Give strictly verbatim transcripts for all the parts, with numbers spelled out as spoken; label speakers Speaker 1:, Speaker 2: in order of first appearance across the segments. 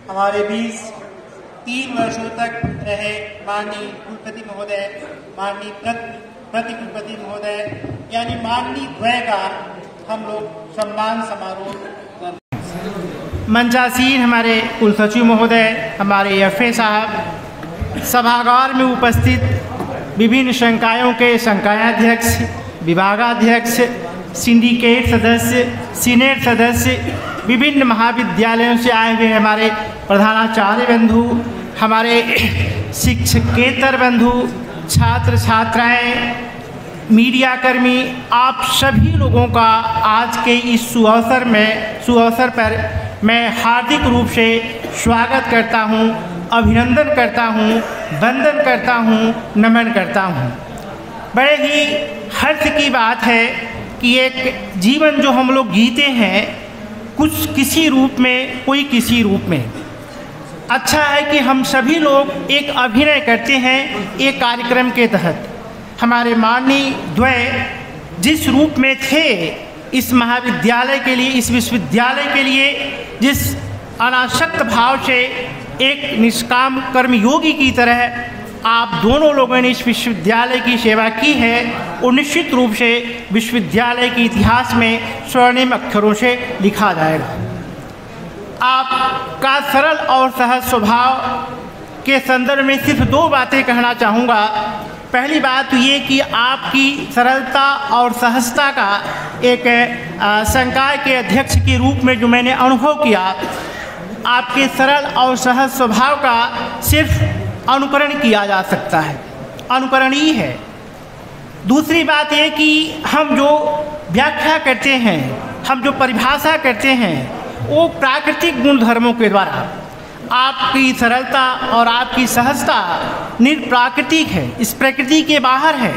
Speaker 1: हमारे बीच तीन वर्षों तक रहे माननीय कुलपति महोदय, माननीय प्रति कुलपति महोदय यानी माननीय द्वय का हम लोग सम्मान समारोह करते हैं। मंचासीन हमारे कुलसचिव महोदय, हमारे एफ ए साहब, सभागार में उपस्थित विभिन्न संकायों के संकायाध्यक्ष, विभागाध्यक्ष, सिंडिकेट सदस्य, सीनेट सदस्य, विभिन्न महाविद्यालयों से आए हुए हमारे प्रधानाचार्य बंधु, हमारे शिक्षकेतर बंधु, छात्र छात्राएं, मीडिया कर्मी, आप सभी लोगों का आज के इस सुअवसर में सुअवसर पर मैं हार्दिक रूप से स्वागत करता हूं, अभिनंदन करता हूं, वंदन करता हूं, नमन करता हूं। बड़े ही हर्ष की बात है कि एक जीवन जो हम लोग जीते हैं, कुछ किसी रूप में, कोई किसी रूप में। अच्छा है कि हम सभी लोग एक अभिनय करते हैं एक कार्यक्रम के तहत। हमारे माननीय द्वय जिस रूप में थे इस महाविद्यालय के लिए, इस विश्वविद्यालय के लिए, जिस अनासक्त भाव से एक निष्काम कर्मयोगी की तरह आप दोनों लोगों ने इस विश्वविद्यालय की सेवा की है, वो निश्चित रूप से विश्वविद्यालय के इतिहास में स्वर्णिम अक्षरों से लिखा जाएगा। आपका सरल और सहज स्वभाव के संदर्भ में सिर्फ दो बातें कहना चाहूँगा। पहली बात ये कि आपकी सरलता और सहजता का एक संकाय के अध्यक्ष के रूप में जो मैंने अनुभव किया, आपके सरल और सहज स्वभाव का सिर्फ अनुकरण किया जा सकता है, अनुकरणीय है। दूसरी बात ये कि हम जो व्याख्या करते हैं, हम जो परिभाषा करते हैं, वो प्राकृतिक गुणधर्मों के द्वारा। आपकी सरलता और आपकी सहजता निरप्राकृतिक है, इस प्रकृति के बाहर है।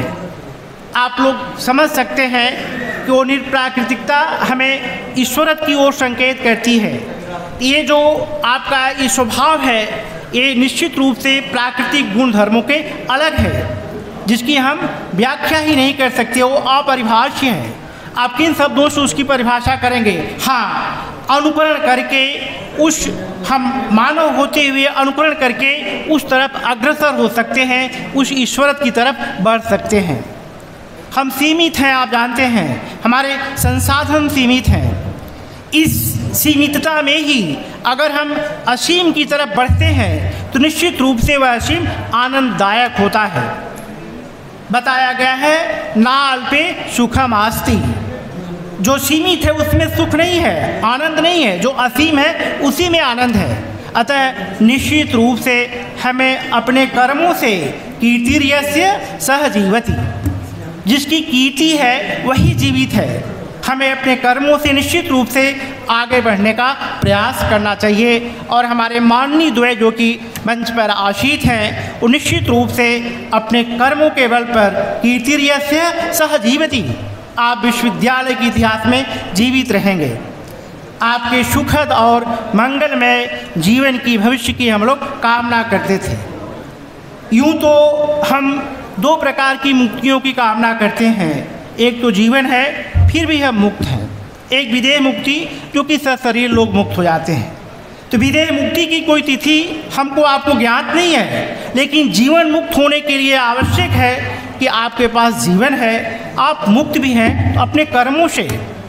Speaker 1: आप लोग समझ सकते हैं कि वो निरप्राकृतिकता हमें ईश्वरत की ओर संकेत करती है। ये जो आपका ये स्वभाव है, ये निश्चित रूप से प्राकृतिक गुण धर्मों के अलग है, जिसकी हम व्याख्या ही नहीं कर सकते, वो अपरिभाष्य है। आप किन शब्दों से उसकी परिभाषा करेंगे? हाँ, अनुकरण करके उस हम मानव होते हुए अनुकरण करके उस तरफ अग्रसर हो सकते हैं, उस ईश्वरत की तरफ बढ़ सकते हैं। हम सीमित हैं, आप जानते हैं, हमारे संसाधन सीमित हैं। इस सीमितता में ही अगर हम असीम की तरफ बढ़ते हैं तो निश्चित रूप से वह असीम आनंददायक होता है। बताया गया है ना अल्पे सुखम आस्ति, जो सीमित है उसमें सुख नहीं है, आनंद नहीं है, जो असीम है उसी में आनंद है। अतः निश्चित रूप से हमें अपने कर्मों से कीर्तिर्यस्य सह जीवति, जिसकी कीर्ति है वही जीवित है। हमें अपने कर्मों से निश्चित रूप से आगे बढ़ने का प्रयास करना चाहिए। और हमारे माननीय द्वय जो कि मंच पर आसीत हैं, वो निश्चित रूप से अपने कर्मों के बल पर कीर्तिर्यस्य सह जीवति, आप विश्वविद्यालय के इतिहास में जीवित रहेंगे। आपके सुखद और मंगलमय जीवन की, भविष्य की हम लोग कामना करते थे। यूँ तो हम दो प्रकार की मुक्तियों की कामना करते हैं। एक तो जीवन है, फिर भी हम मुक्त हैं। एक विदेह मुक्ति, क्योंकि सशरीर लोग मुक्त हो जाते हैं। तो विदेह मुक्ति की कोई तिथि हमको आपको ज्ञात नहीं है, लेकिन जीवन मुक्त होने के लिए आवश्यक है कि आपके पास जीवन है, आप मुक्त भी हैं अपने कर्मों से।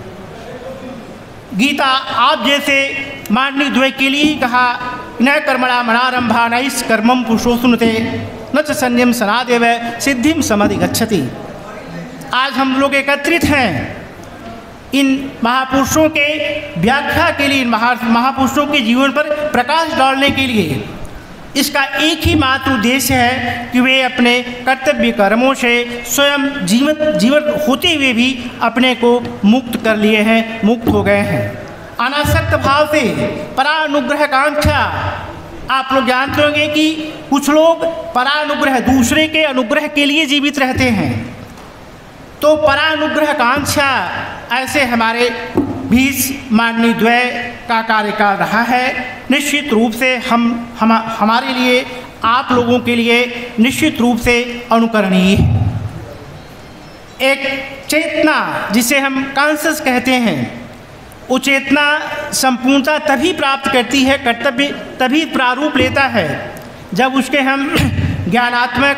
Speaker 1: गीता आप जैसे माननीय द्वय के लिए ही कहा, न कर्मणा मनारंभा नैष कर्मम पुरुषो सुनते न च संयम सनादेव सिद्धिम समधिगच्छति। आज हम लोग एकत्रित हैं इन महापुरुषों के व्याख्या के लिए, इन महा महापुरुषों के जीवन पर प्रकाश डालने के लिए। इसका एक ही मात्र उद्देश्य है कि वे अपने कर्तव्य कर्मों से स्वयं जीवित जीवन होते हुए भी अपने को मुक्त कर लिए हैं, मुक्त हो गए हैं। अनासक्त भाव से परानुग्रह कांक्षा, आप लोग जानते होंगे कि कुछ लोग परानुग्रह, दूसरे के अनुग्रह के लिए जीवित रहते हैं। तो परानुग्रह कांक्षा ऐसे हमारे बीच माननीय द्वय का कार्यकाल रहा है। निश्चित रूप से हम, हम हमारे लिए, आप लोगों के लिए निश्चित रूप से अनुकरणीय है। एक चेतना जिसे हम कॉन्शस कहते हैं, वो चेतना संपूर्णता तभी प्राप्त करती है, कर्तव्य तभी प्रारूप लेता है जब उसके हम ज्ञानात्मक,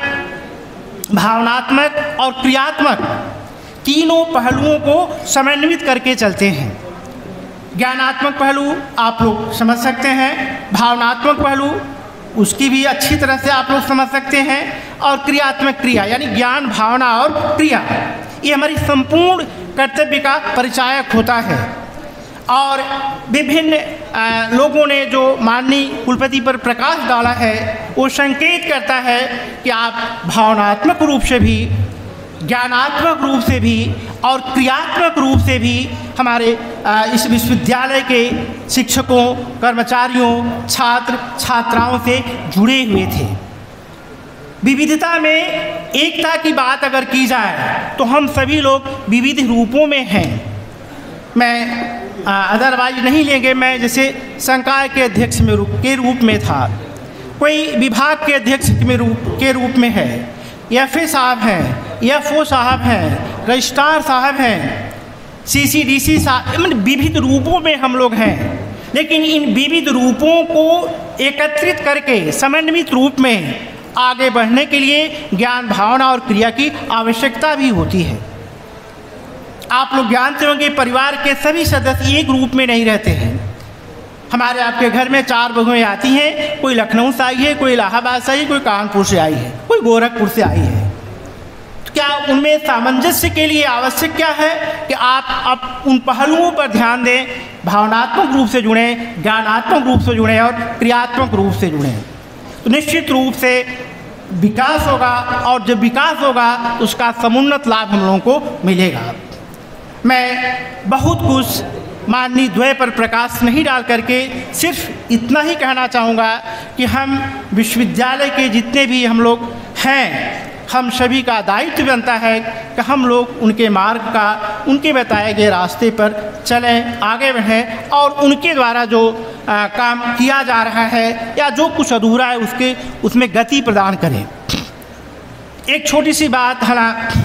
Speaker 1: भावनात्मक और क्रियात्मक तीनों पहलुओं को समन्वित करके चलते हैं। ज्ञानात्मक पहलू आप लोग समझ सकते हैं, भावनात्मक पहलू उसकी भी अच्छी तरह से आप लोग समझ सकते हैं, और क्रियात्मक क्रिया यानी ज्ञान, भावना और क्रिया, ये हमारी संपूर्ण कर्तव्य का परिचायक होता है। और विभिन्न लोगों ने जो माननीय कुलपति पर प्रकाश डाला है वो संकेत करता है कि आप भावनात्मक रूप से भी, ज्ञानात्मक रूप से भी और क्रियात्मक रूप से भी हमारे इस विश्वविद्यालय के शिक्षकों, कर्मचारियों, छात्र छात्राओं से जुड़े हुए थे। विविधता में एकता की बात अगर की जाए तो हम सभी लोग विविध रूपों में हैं। मैं अदरवाइज नहीं लेंगे, मैं जैसे संकाय के अध्यक्ष में रूप के रूप में था, कोई विभाग के अध्यक्ष में रूप के रूप में है, एफ ए साहब हैं, एफ ओ साहब हैं, रजिस्ट्रार साहब हैं, सी सी डी सी साहब, मतलब विविध रूपों में हम लोग हैं। लेकिन इन विविध रूपों को एकत्रित करके समन्वित रूप में आगे बढ़ने के लिए ज्ञान, भावना और क्रिया की आवश्यकता भी होती है। आप लोग जानते होंगे परिवार के सभी सदस्य एक रूप में नहीं रहते हैं। हमारे आपके घर में चार बहुएं आती हैं, कोई लखनऊ से आई है, कोई इलाहाबाद से आई है, कोई कानपुर से आई है, कोई गोरखपुर से आई है। तो क्या उनमें सामंजस्य के लिए आवश्यक क्या है कि आप अब उन पहलुओं पर ध्यान दें, भावनात्मक रूप से जुड़ें, ज्ञानात्मक रूप से जुड़ें और क्रियात्मक रूप से जुड़ें। तो निश्चित रूप से विकास होगा, और जब विकास होगा तो उसका समुन्नत लाभ हम लोगों को मिलेगा। मैं बहुत कुछ माननीय द्वय पर प्रकाश नहीं डाल करके सिर्फ इतना ही कहना चाहूँगा कि हम विश्वविद्यालय के जितने भी हम लोग हैं, हम सभी का दायित्व बनता है कि हम लोग उनके मार्ग का, उनके बताए गए रास्ते पर चलें, आगे बढ़ें और उनके द्वारा जो आ, काम किया जा रहा है या जो कुछ अधूरा है उसके उसमें गति प्रदान करें। एक छोटी सी बात हालांकि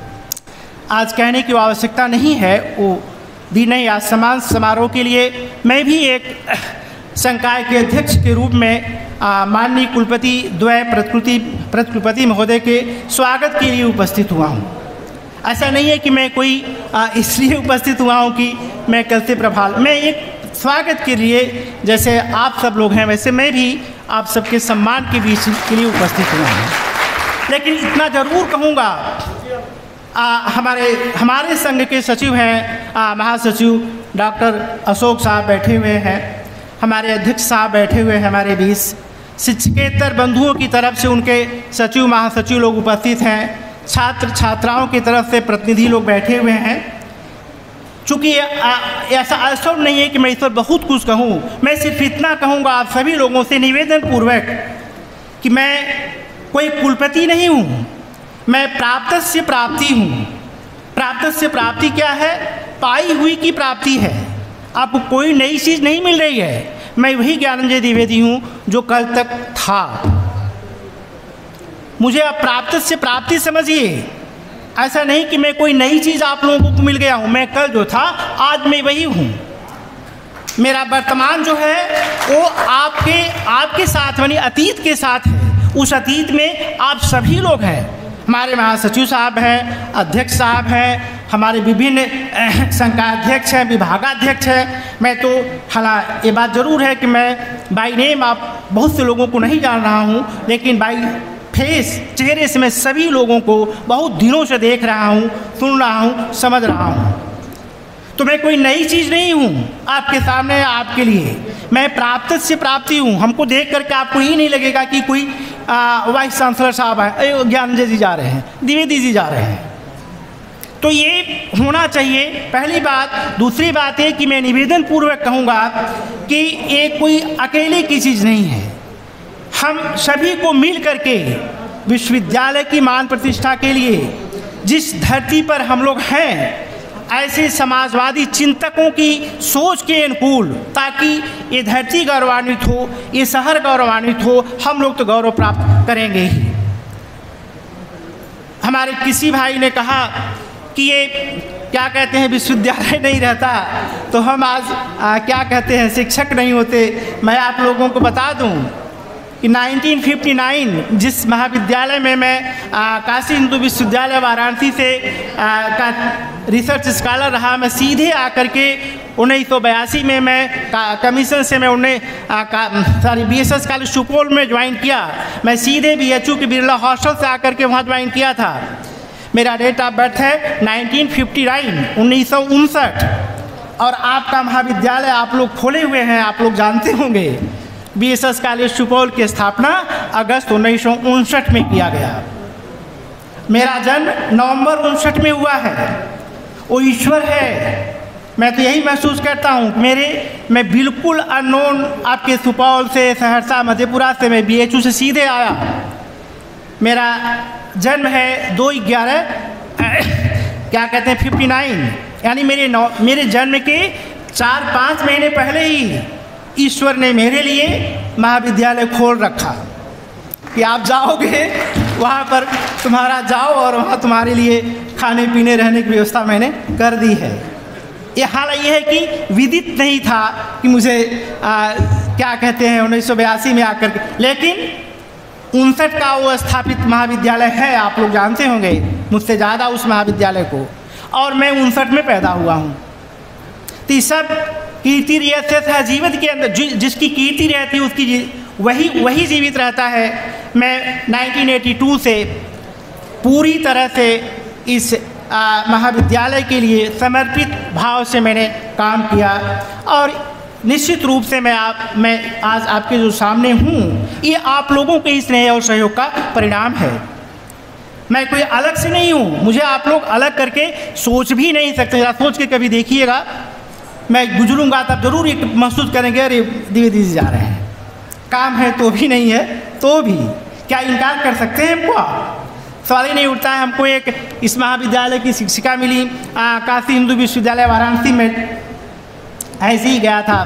Speaker 1: आज कहने की आवश्यकता नहीं है, वो दी नहीं, आज सम्मान समारोह के लिए मैं भी एक संकाय के अध्यक्ष के रूप में माननीय कुलपति द्वय प्रकृति प्रतिकुलपति महोदय के स्वागत के लिए उपस्थित हुआ हूँ। ऐसा नहीं है कि मैं कोई इसलिए उपस्थित हुआ हूँ कि मैं कल से प्रभाव, मैं एक स्वागत के लिए, जैसे आप सब लोग हैं वैसे मैं भी आप सबके सम्मान के बीच के लिए उपस्थित हुआ हूँ। लेकिन इतना ज़रूर कहूँगा, आ, हमारे हमारे संघ के सचिव हैं, महासचिव डॉक्टर अशोक साहब बैठे हुए हैं, हमारे अध्यक्ष साहब बैठे हुए हैं हमारे बीच, शिक्षकेतर बंधुओं की तरफ से उनके सचिव महासचिव लोग उपस्थित हैं, छात्र छात्राओं की तरफ से प्रतिनिधि लोग बैठे हुए हैं। चूँकि ऐसा अवसर नहीं है कि मैं इस पर बहुत कुछ कहूँ, मैं सिर्फ इतना कहूँगा आप सभी लोगों से निवेदन पूर्वक कि मैं कोई कुलपति नहीं हूँ, मैं प्राप्त से प्राप्ति हूँ। प्राप्त से प्राप्ति क्या है? पाई हुई की प्राप्ति है। आपको कोई नई चीज़ नहीं मिल रही है, मैं वही ज्ञानंजय द्विवेदी हूँ जो कल तक था। मुझे अब प्राप्त से प्राप्ति समझिए, ऐसा नहीं कि मैं कोई नई चीज़ आप लोगों को मिल गया हूँ। मैं कल जो था आज मैं वही हूँ। मेरा वर्तमान जो है वो आपके आपके साथ यानी अतीत के साथ है। उस अतीत में आप सभी लोग हैं, हमारे महासचिव साहब हैं, अध्यक्ष साहब हैं, हमारे विभिन्न संकायाध्यक्ष हैं, विभागाध्यक्ष हैं। मैं तो हालांकि ये बात ज़रूर है कि मैं बाई नेम आप बहुत से लोगों को नहीं जान रहा हूँ, लेकिन बाई फेस, चेहरे से मैं सभी लोगों को बहुत दिनों से देख रहा हूँ, सुन रहा हूँ, समझ रहा हूँ। तो मैं कोई नई चीज़ नहीं हूँ आपके सामने, आपके लिए मैं प्राप्त से प्राप्ति हूँ। हमको देख करके आपको ये नहीं लगेगा कि कोई वाइस चांसलर साहब है, ज्ञानंजय जी जा रहे हैं, द्विवेदी जी जा रहे हैं। तो ये होना चाहिए, पहली बात। दूसरी बात ये कि मैं निवेदन पूर्वक कहूँगा कि ये कोई अकेले की चीज़ नहीं है। हम सभी को मिल करके विश्वविद्यालय की मान प्रतिष्ठा के लिए जिस धरती पर हम लोग हैं, ऐसे समाजवादी चिंतकों की सोच के अनुकूल, ताकि ये धरती गौरवान्वित हो, ये शहर गौरवान्वित हो, हम लोग तो गौरव प्राप्त करेंगे ही। हमारे किसी भाई ने कहा कि ये क्या कहते हैं विश्वविद्यालय नहीं रहता तो हम आज आ, क्या कहते हैं शिक्षक नहीं होते। मैं आप लोगों को बता दूं कि नाइनटीन फिफ्टी नाइन जिस महाविद्यालय में मैं आ, काशी हिंदू विश्वविद्यालय वाराणसी से आ, का रिसर्च स्कॉलर रहा, मैं सीधे आकर के उन्नीस सौ बयासी में मैं कमीशन से मैं उन्हें sorry B S S college Supaul में ज्वाइन किया। मैं सीधे बी एच यू के बिरला हॉस्टल से आकर के वहाँ ज्वाइन किया था। मेरा डेट ऑफ बर्थ है नाइनटीन फिफ्टी नाइन उन्नीस सौ उनसठ और आपका महाविद्यालय आप लोग खोले हुए हैं, आप लोग जानते होंगे। B S S college Supaul की स्थापना अगस्त उन्नीस सौ उनसठ में किया गया। मेरा जन्म नवंबर उनसठ में हुआ है। वो ईश्वर है। मैं तो यही महसूस करता हूँ मेरे मैं बिल्कुल अननोन आपके सुपौल से, सहरसा, मधेपुरा से मैं बी एच यू से सीधे आया। मेरा जन्म है दो ग्यारह क्या कहते हैं फिफ्टी नाइन, यानी मेरे नौ मेरे जन्म के चार पाँच महीने पहले ही ईश्वर ने मेरे लिए महाविद्यालय खोल रखा कि आप जाओगे वहाँ पर तुम्हारा जाओ और वहाँ तुम्हारे लिए खाने पीने रहने की व्यवस्था मैंने कर दी है। ये हाल ये है कि विदित नहीं था कि मुझे आ, क्या कहते हैं उन्नीस सौ बयासी में आकर के, लेकिन उनसठ का वो स्थापित महाविद्यालय है, आप लोग जानते होंगे मुझसे ज़्यादा उस महाविद्यालय को, और मैं उनसठ में पैदा हुआ हूँ। तो ये सब कीर्ति रहते है जीवित के अंदर, जि, जिसकी कीर्ति रहती है उसकी वही वही जीवित रहता है। मैं नाइनटीन एटी टू से पूरी तरह से इस आ, महाविद्यालय के लिए समर्पित भाव से मैंने काम किया और निश्चित रूप से मैं आप मैं आज आपके जो सामने हूँ ये आप लोगों के ही स्नेह और सहयोग का परिणाम है। मैं कोई अलग से नहीं हूँ, मुझे आप लोग अलग करके सोच भी नहीं सकते। सोच के कभी देखिएगा मैं गुजरूंगा तब जरूर एक महसूस करेंगे अरे द्विवेदी जी जा रहे हैं, काम है तो भी नहीं है तो भी क्या इनकार कर सकते हैं हमको? सवाल ही नहीं उठता है। हमको एक इस महाविद्यालय की शिक्षिका मिली काशी हिंदू विश्वविद्यालय वाराणसी में, ऐसे ही गया था,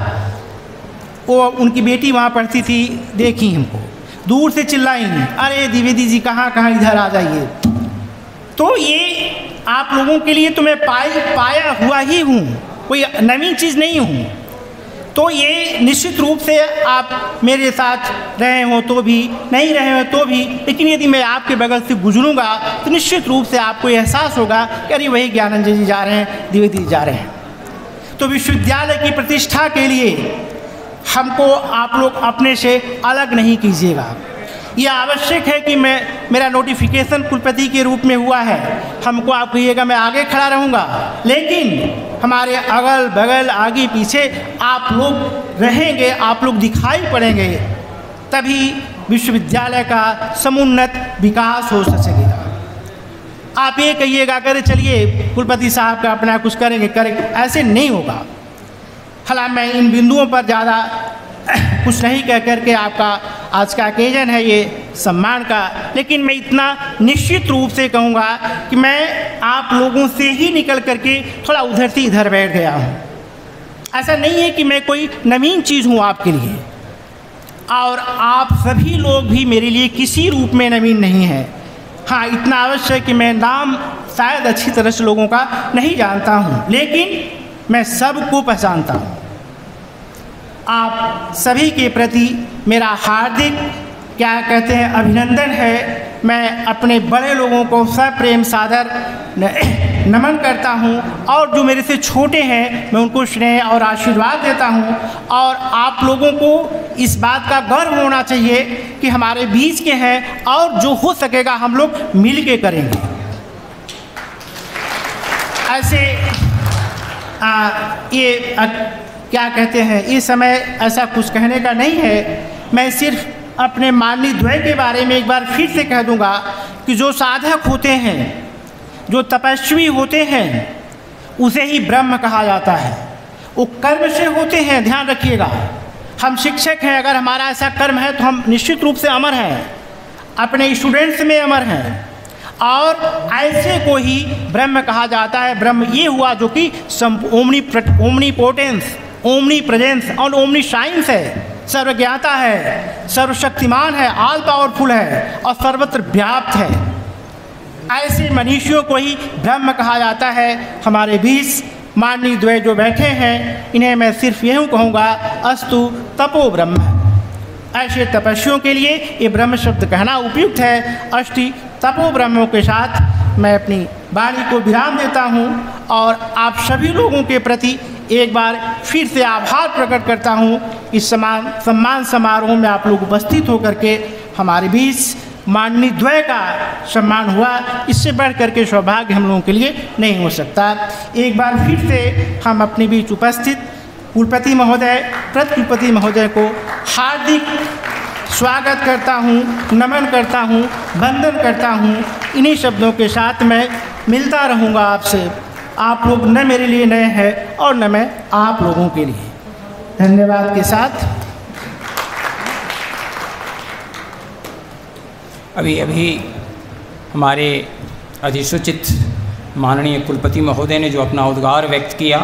Speaker 1: वो उनकी बेटी वहाँ पढ़ती थी, देखी हमको दूर से चिल्लाई अरे द्विवेदी जी कहाँ कहाँ इधर आ जाइए। तो ये आप लोगों के लिए तो मैं पाई पाया हुआ ही हूँ, कोई नवीन चीज़ नहीं हूँ। तो ये निश्चित रूप से आप मेरे साथ रहे हो तो भी, नहीं रहे हो तो भी, लेकिन यदि मैं आपके बगल से गुजरूंगा तो निश्चित रूप से आपको एहसास होगा कि अरे वही ज्ञानंजन जी जा रहे हैं, द्विवेदी जी जा रहे हैं। तो विश्वविद्यालय की प्रतिष्ठा के लिए हमको आप लोग अपने से अलग नहीं कीजिएगा। यह आवश्यक है कि मैं मेरा नोटिफिकेशन कुलपति के रूप में हुआ है, हमको आप कहिएगा मैं आगे खड़ा रहूँगा, लेकिन हमारे अगल बगल आगे पीछे आप लोग रहेंगे, आप लोग दिखाई पड़ेंगे, तभी विश्वविद्यालय का समुन्नत विकास हो सकेगा। आप ये कहिएगा करे चलिए कुलपति साहब का अपना कुछ करेंगे करेंगे, ऐसे नहीं होगा। हालांकि मैं इन बिंदुओं पर ज़्यादा कुछ नहीं कह करके आपका आज का ओकेजन है ये सम्मान का, लेकिन मैं इतना निश्चित रूप से कहूँगा कि मैं आप लोगों से ही निकल करके थोड़ा उधर से इधर बैठ गया हूँ। ऐसा नहीं है कि मैं कोई नवीन चीज़ हूँ आपके लिए, और आप सभी लोग भी मेरे लिए किसी रूप में नवीन नहीं हैं। हाँ, इतना अवश्य है कि मैं नाम शायद अच्छी तरह से लोगों का नहीं जानता हूँ, लेकिन मैं सबको पहचानता हूँ। आप सभी के प्रति मेरा हार्दिक क्या कहते हैं अभिनंदन है। मैं अपने बड़े लोगों को सप्रेम सादर नमन करता हूं, और जो मेरे से छोटे हैं मैं उनको स्नेह और आशीर्वाद देता हूं। और आप लोगों को इस बात का गर्व होना चाहिए कि हमारे बीच के हैं, और जो हो सकेगा हम लोग मिल के करेंगे। ऐसे आ, ये आ, क्या कहते हैं इस समय ऐसा कुछ कहने का नहीं है। मैं सिर्फ अपने माननीय द्वय के बारे में एक बार फिर से कह दूंगा कि जो साधक होते हैं, जो तपस्वी होते हैं, उसे ही ब्रह्म कहा जाता है। वो कर्म से होते हैं, ध्यान रखिएगा। हम शिक्षक हैं, अगर हमारा ऐसा कर्म है तो हम निश्चित रूप से अमर हैं, अपने स्टूडेंट्स में अमर हैं, और ऐसे को ही ब्रह्म कहा जाता है। ब्रह्म ये हुआ जो कि omni omnipotence, omnipresence और ओमनी साइंस है, सर्वज्ञाता है, सर्वशक्तिमान है, ऑल पावरफुल है और सर्वत्र व्याप्त है। ऐसे मनीषियों को ही ब्रह्म कहा जाता है। हमारे बीच माननीय द्वय जो बैठे हैं, इन्हें मैं सिर्फ यही कहूँगा, अस्तु तपो ब्रह्म। ऐसे तपस्वियों के लिए ये ब्रह्म शब्द कहना उपयुक्त है। अष्टि तपो ब्रह्मों के साथ मैं अपनी वाणी को विराम देता हूँ और आप सभी लोगों के प्रति एक बार फिर से आभार प्रकट करता हूँ। इस समान सम्मान समारोह में आप लोग उपस्थित होकर के हमारे बीच माननीय द्वय का सम्मान हुआ, इससे बढ़ करके सौभाग्य हम लोगों के लिए नहीं हो सकता। एक बार फिर से हम अपने बीच उपस्थित कुलपति महोदय, प्रति कुलपति महोदय को हार्दिक स्वागत करता हूँ, नमन करता हूँ, वंदन करता हूँ। इन्हीं शब्दों के साथ मैं मिलता रहूँगा आपसे। आप लोग न मेरे लिए नए हैं और न मैं आप लोगों के लिए। धन्यवाद के साथ
Speaker 2: अभी अभी हमारे अधिसूचित माननीय कुलपति महोदय ने जो अपना उद्गार व्यक्त किया,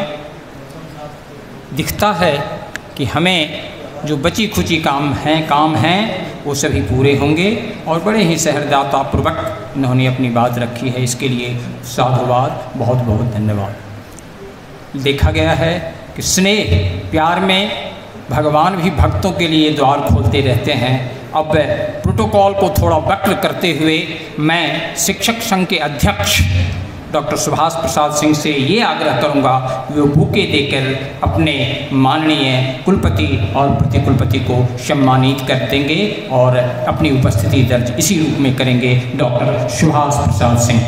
Speaker 2: दिखता है कि हमें जो बची खुची काम हैं काम हैं वो सभी पूरे होंगे और बड़े ही सहृदयतापूर्वक उन्होंने अपनी बात रखी है। इसके लिए साधुवाद, बहुत बहुत धन्यवाद। देखा गया है कि स्नेह प्यार में भगवान भी भक्तों के लिए द्वार खोलते रहते हैं। अब प्रोटोकॉल को थोड़ा वक्र करते हुए मैं शिक्षक संघ के अध्यक्ष डॉक्टर सुभाष प्रसाद सिंह से ये आग्रह करूंगा कि वो बुके देकर अपने माननीय कुलपति और प्रतिकुलपति को सम्मानित कर देंगे और अपनी उपस्थिति दर्ज इसी रूप में करेंगे। डॉक्टर सुभाष प्रसाद सिंह।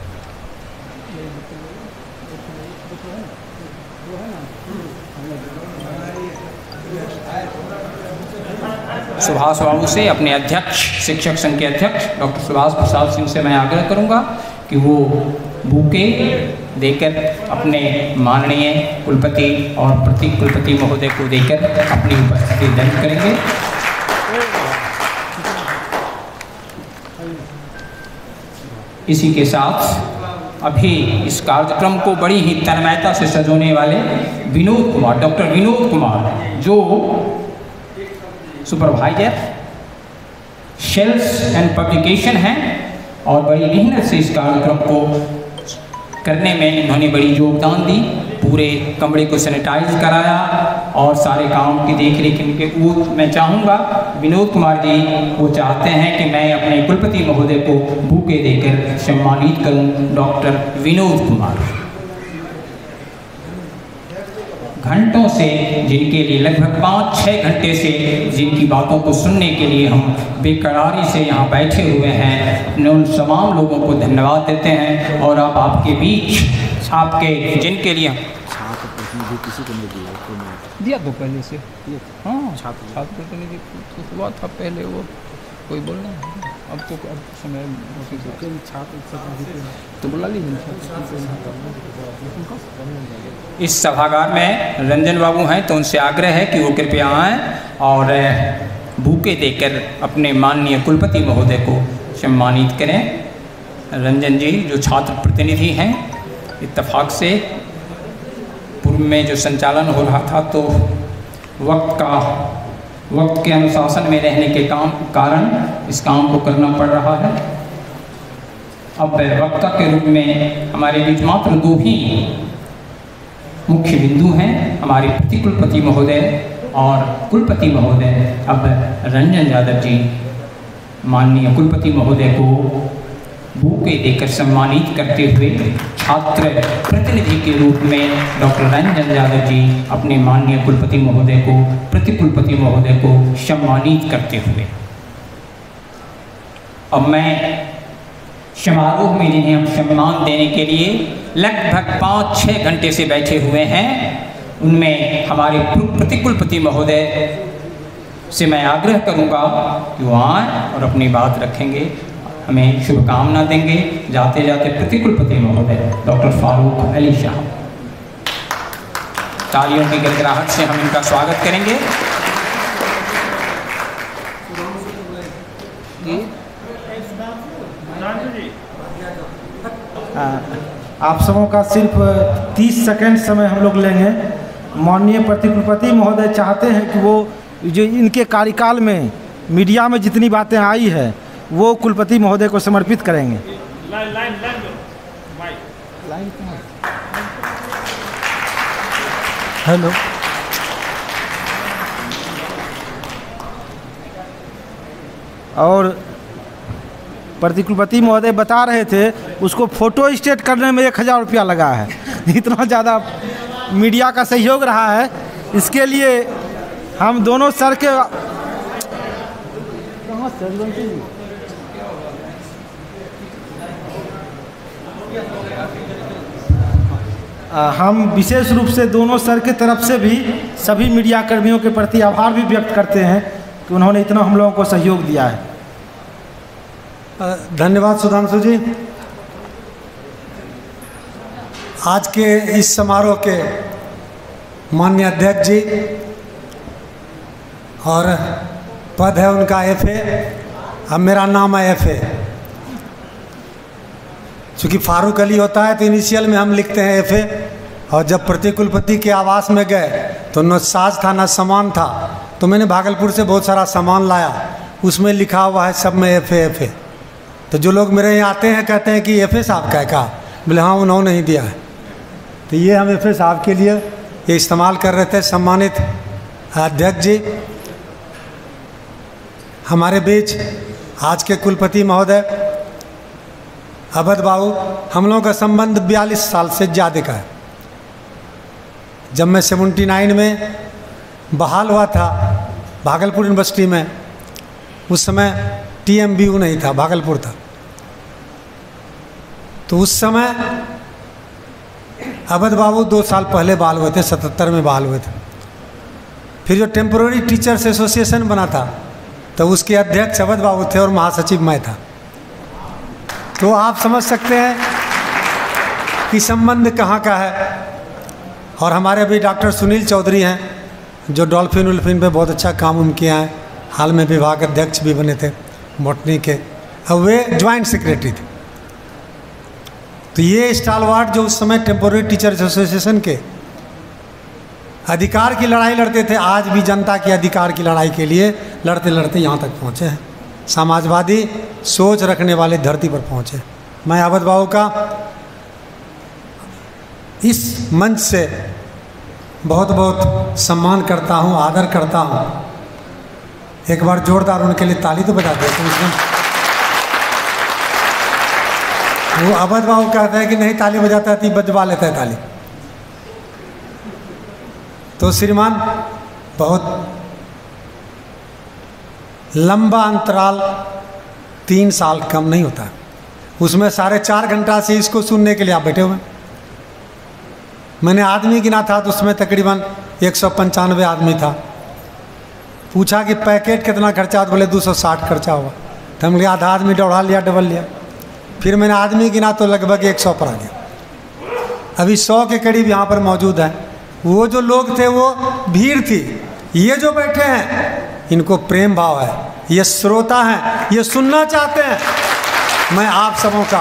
Speaker 2: सुभाष बाबू से, अपने अध्यक्ष शिक्षक संघ के अध्यक्ष डॉक्टर सुभाष प्रसाद सिंह से मैं आग्रह करूंगा कि वो बुके देकर अपने माननीय कुलपति और प्रति कुलपति महोदय को देकर अपनी उपस्थिति दर्ज करेंगे। इसी के साथ अभी इस कार्यक्रम को बड़ी ही तन्मयता से सजोने वाले विनोद कुमार, डॉक्टर विनोद कुमार, जो सुपरवाइजर सेल्स एंड पब्लिकेशन हैं और बड़ी मेहनत से इस कार्यक्रम को करने में इन्होंने बड़ी योगदान दी। पूरे कमरे को सैनिटाइज कराया और सारे काम की देख रेख इनके। वो मैं चाहूँगा विनोद कुमार जी वो चाहते हैं कि मैं अपने कुलपति महोदय को बुके देकर सम्मानित करूँ। डॉक्टर विनोद कुमार घंटों से, जिनके लिए लगभग पाँच छः घंटे से जिनकी बातों को सुनने के लिए हम बेकरारी से यहाँ बैठे हुए हैं, अपने उन तमाम लोगों को धन्यवाद देते हैं। और अब आप, आपके बीच आपके जिनके लिए दिया तो पहले से हाँ छात्र प्रतिनिधि हुआ था पहले, वो कोई बोल रहा है अब तो अब समय तो बुला लीजिए। इस सभागार में रंजन बाबू हैं तो उनसे आग्रह है कि वो कृपया आएँ और बुके देकर अपने माननीय कुलपति महोदय को सम्मानित करें। रंजन जी जो छात्र प्रतिनिधि हैं, इत्तेफाक से पूर्व में जो संचालन हो रहा था तो वक्त का वक्त के अनुशासन में रहने के काम कारण इस काम को करना पड़ रहा है। अब वक्ता के रूप में हमारे बीच मात्र दो ही मुख्य बिंदु हैं, हमारे प्रतिकुलपति महोदय और कुलपति महोदय। अब रंजन यादव जी माननीय कुलपति महोदय को बुके देकर सम्मानित करते हुए छात्र प्रतिनिधि के रूप में डॉक्टर रंजन यादव जी अपने माननीय कुलपति महोदय को, प्रतिकुलपति महोदय को सम्मानित करते हुए। अब मैं समारोह में जिन्हें हम सम्मान देने के लिए लगभग पाँच छः घंटे से बैठे हुए हैं, उनमें हमारे प्रतिकुलपति महोदय से मैं आग्रह करूंगा कि वो आएँ और अपनी बात रखेंगे, हमें शुभकामना देंगे। जाते जाते प्रतिकुलपति महोदय डॉक्टर फारूक अली शाह, तालियों की गड़गड़ाहट से हम इनका स्वागत करेंगे।
Speaker 3: आप सबों का सिर्फ तीस सेकंड समय हम लोग लेंगे। माननीय प्रतिकुलपति महोदय चाहते हैं कि वो जो इनके कार्यकाल में मीडिया में जितनी बातें आई है वो कुलपति महोदय को समर्पित करेंगे।
Speaker 4: लाइन लाइन लाइन दो माइक
Speaker 3: लाइन कहाँ? हेलो, और प्रतिकुलपति महोदय बता रहे थे उसको फोटो स्टेट करने में एक हज़ार रुपया लगा है। इतना ज़्यादा मीडिया का सहयोग रहा है, इसके लिए हम दोनों सर के कहाँ सरवंती जी? आ, हम विशेष रूप से दोनों सर के तरफ से भी सभी मीडिया कर्मियों के प्रति आभार भी व्यक्त करते हैं कि उन्होंने इतना हम लोगों को सहयोग दिया है।
Speaker 5: धन्यवाद सुधांशु जी। आज के इस समारोह के माननीय अध्यक्ष जी और पद है उनका एफ ए, अब मेरा नाम है एफ ए। चूँकि फारूक अली होता है तो इनिशियल में हम लिखते हैं एफ ए, और जब प्रतिकुलपति के आवास में गए तो न साज था न सामान था, तो मैंने भागलपुर से बहुत सारा सामान लाया, उसमें लिखा हुआ है सब में एफ ए एफ ए। तो जो लोग मेरे यहाँ आते हैं कहते हैं कि एफ ए साहब का है कहा, बोले हाँ उन्होंने नहीं दिया है। तो ये हम एफ ए साहब के लिए ये इस्तेमाल कर रहे थे। सम्मानित अध्यक्ष जी, हमारे बीच आज के कुलपति महोदय अवध बाबू, हम लोगों का संबंध बयालीस साल से ज़्यादा का है। जब मैं सेवेंटी नाइन में बहाल हुआ था भागलपुर यूनिवर्सिटी में, उस समय टी एम बी यू नहीं था, भागलपुर था। तो उस समय अवध बाबू दो साल पहले बहाल हुए थे, सतहत्तर में बहाल हुए थे। फिर जो टेम्पोररी टीचर्स एसोसिएशन बना था तो उसके अध्यक्ष अवध बाबू थे और महासचिव मैं था। तो आप समझ सकते हैं कि संबंध कहाँ का है। और हमारे अभी डॉक्टर सुनील चौधरी हैं जो डॉल्फिन उल्फिन पे बहुत अच्छा काम उम किया है, हाल में विभाग अध्यक्ष भी बने थे बॉटनी के, अब वे ज्वाइंट सेक्रेटरी थे। तो ये स्टालवार्ड जो उस समय टेम्पोररी टीचर्स एसोसिएशन के अधिकार की लड़ाई लड़ते थे, आज भी जनता के अधिकार की लड़ाई के लिए लड़ते लड़ते यहाँ तक पहुँचे हैं। समाजवादी सोच रखने वाले धरती पर पहुँचे। मैं अवध बाबू का इस मंच से बहुत बहुत सम्मान करता हूँ, आदर करता हूँ। एक बार जोरदार उनके लिए ताली तो बजा देते हैं। वो अवध बाबू कहते हैं कि नहीं ताली बजाता है, बजवा लेता है ताली। तो श्रीमान, बहुत लंबा अंतराल तीन साल कम नहीं होता, उसमें साढ़े चार घंटा से इसको सुनने के लिए आप बैठे हुए। मैंने आदमी गिना था तो उसमें तकरीबन एक सौ पंचानवे आदमी था। पूछा कि पैकेट कितना खर्चा, तो बोले दो सौ साठ खर्चा हुआ। तो हमने आधा आदमी दौड़ा लिया, डबल लिया। फिर मैंने आदमी गिना तो लगभग एक सौ पर आ गया। अभी सौ के करीब यहाँ पर मौजूद है। वो जो लोग थे वो भीड़ थी। ये जो बैठे हैं इनको प्रेम भाव है, ये श्रोता हैं, ये सुनना चाहते हैं। मैं आप सबों का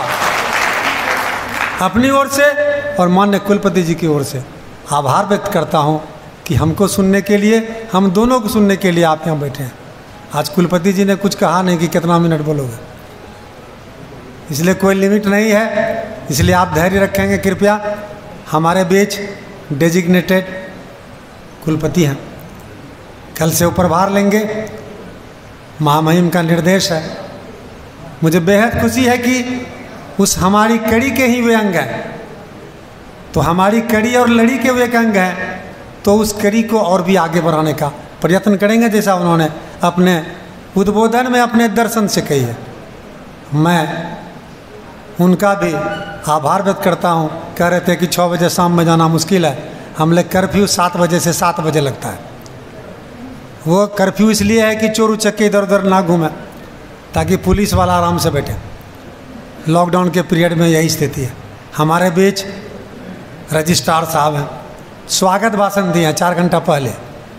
Speaker 5: अपनी ओर से और माननीय कुलपति जी की ओर से आभार व्यक्त करता हूँ कि हमको सुनने के लिए, हम दोनों को सुनने के लिए आप यहाँ बैठे हैं। आज कुलपति जी ने कुछ कहा नहीं कि कितना मिनट बोलोगे, इसलिए कोई लिमिट नहीं है, इसलिए आप धैर्य रखेंगे कृपया। हमारे बीच डेजिग्नेटेड कुलपति हैं, कल से ऊपर भार लेंगे, महामहिम का निर्देश है। मुझे बेहद खुशी है कि उस हमारी कड़ी के ही वे अंग हैं। तो हमारी कड़ी और लड़ी के वे अंग हैं, तो उस कड़ी को और भी आगे बढ़ाने का प्रयत्न करेंगे, जैसा उन्होंने अपने उद्बोधन में अपने दर्शन से कही है। मैं उनका भी आभार व्यक्त करता हूँ। कह रहे थे कि छः बजे शाम में जाना मुश्किल है, हम लोग कर्फ्यू सात बजे से सात बजे लगता है। वो कर्फ्यू इसलिए है कि चोर उचक्के इधर उधर ना घूमे, ताकि पुलिस वाला आराम से बैठे। लॉकडाउन के पीरियड में यही स्थिति है। हमारे बीच रजिस्ट्रार साहब हैं, स्वागत भाषण दिए हैं चार घंटा पहले।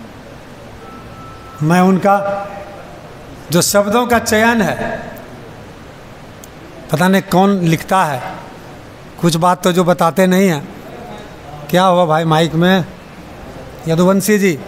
Speaker 5: मैं उनका जो शब्दों का चयन है, पता नहीं कौन लिखता है, कुछ बात तो जो बताते नहीं हैं। क्या हुआ भाई माइक में? यदुवंशी जी,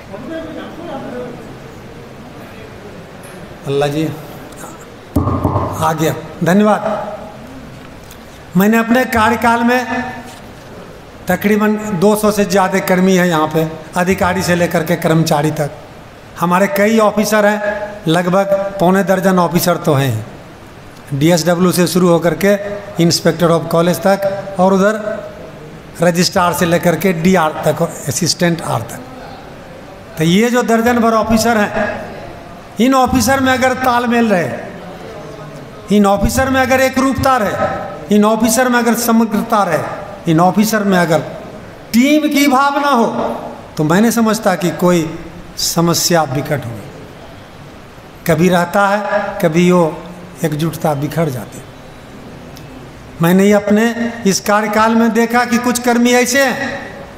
Speaker 5: अल्लाह जी, आ गया। धन्यवाद। मैंने अपने कार्यकाल में तकरीबन दो सौ से ज़्यादा कर्मी हैं यहाँ पे, अधिकारी से लेकर के कर्मचारी तक। हमारे कई ऑफिसर हैं, लगभग पौने दर्जन ऑफिसर तो हैं, डीएसडब्ल्यू से शुरू होकर के इंस्पेक्टर ऑफ कॉलेज तक, और उधर रजिस्ट्रार से लेकर के डीआर तक और असिस्टेंट आर तक। तो ये जो दर्जन भर ऑफिसर हैं, इन ऑफिसर में अगर तालमेल रहे, इन ऑफिसर में अगर एक रूपता रहे, इन ऑफिसर में अगर समग्रता रहे, इन ऑफिसर में अगर टीम की भावना हो, तो मैंने समझता कि कोई समस्या विकट होगी। कभी रहता है, कभी वो एकजुटता बिखर जाती है। मैंने ये अपने इस कार्यकाल में देखा कि कुछ कर्मी ऐसे हैं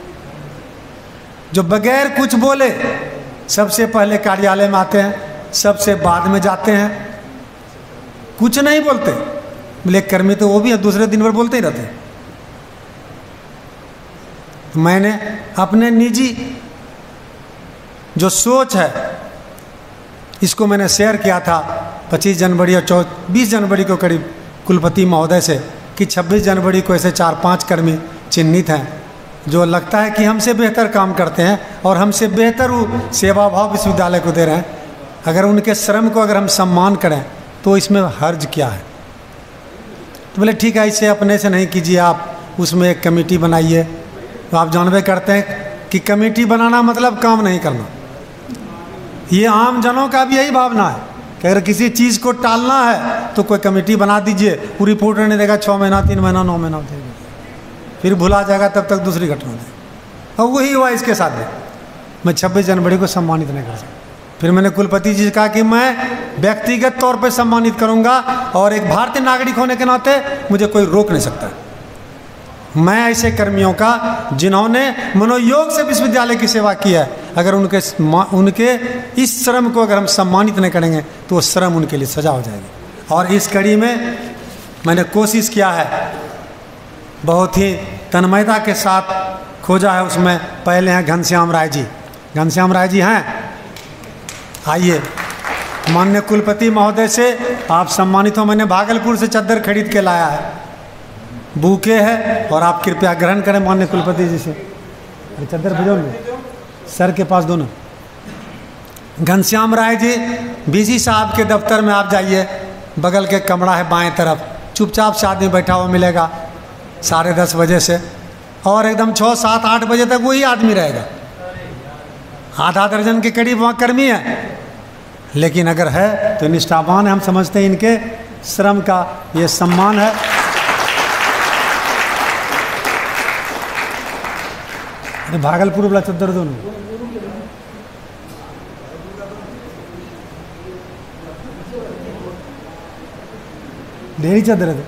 Speaker 5: जो बगैर कुछ बोले सबसे पहले कार्यालय में आते हैं, सबसे बाद में जाते हैं, कुछ नहीं बोलते। बोले कर्मी तो वो भी है, दूसरे दिन भर बोलते ही रहते हैं। मैंने अपने निजी जो सोच है इसको मैंने शेयर किया था पच्चीस जनवरी और चौबीस जनवरी को करीब कुलपति महोदय से, कि छब्बीस जनवरी को ऐसे चार पांच कर्मी चिन्हित हैं जो लगता है कि हमसे बेहतर काम करते हैं और हमसे बेहतर वो सेवा भाव विश्वविद्यालय को दे रहे हैं। अगर उनके श्रम को अगर हम सम्मान करें तो इसमें हर्ज क्या है। तो बोले ठीक है, इसे अपने से नहीं कीजिए, आप उसमें एक कमेटी बनाइए। तो आप जानबे करते हैं कि कमेटी बनाना मतलब काम नहीं करना। ये आम जनों का भी यही भावना है कि अगर किसी चीज़ को टालना है तो कोई कमेटी बना दीजिए, वो रिपोर्ट नहीं देगा, छः महीना तीन महीना नौ महीना देगा, फिर भुला जाएगा, तब तक दूसरी घटना देगा। और वही हुआ इसके साथ में। मैं छब्बीस जनवरी को सम्मानित नहीं कर सकता। फिर मैंने कुलपति जी से कहा कि मैं व्यक्तिगत तौर पे सम्मानित करूंगा, और एक भारतीय नागरिक होने के नाते मुझे कोई रोक नहीं सकता। मैं ऐसे कर्मियों का जिन्होंने मनोयोग से विश्वविद्यालय की सेवा की है, अगर उनके उनके इस श्रम को अगर हम सम्मानित नहीं करेंगे तो वो श्रम उनके लिए सजा हो जाएगी। और इस कड़ी में मैंने कोशिश किया है, बहुत ही तन्मयता के साथ खोजा है। उसमें पहले हैं घनश्याम राय जी। घनश्याम राय जी हैं, आइए। माननीय कुलपति महोदय से आप सम्मानित हो। मैंने भागलपुर से चद्दर खरीद के लाया है, बूके है, और आप कृपया ग्रहण करें माननीय कुलपति जी से। अरे चद्दर भेजोगे सर के पास दोनों। घनश्याम राय जी, बीसी साहब के दफ्तर में आप जाइए, बगल के कमरा है बाएं तरफ, चुपचाप से आदमी बैठा हुआ मिलेगा साढ़े दस बजे से, और एकदम छः सात आठ बजे तक वही आदमी रहेगा। आधा दर्जन के करीब वहाँ कर्मी है, लेकिन अगर है तो निष्ठावान है। हम समझते हैं इनके श्रम का ये सम्मान है। अरे भागलपुर वाला चद्दर दो ना, ढेरी चादर है।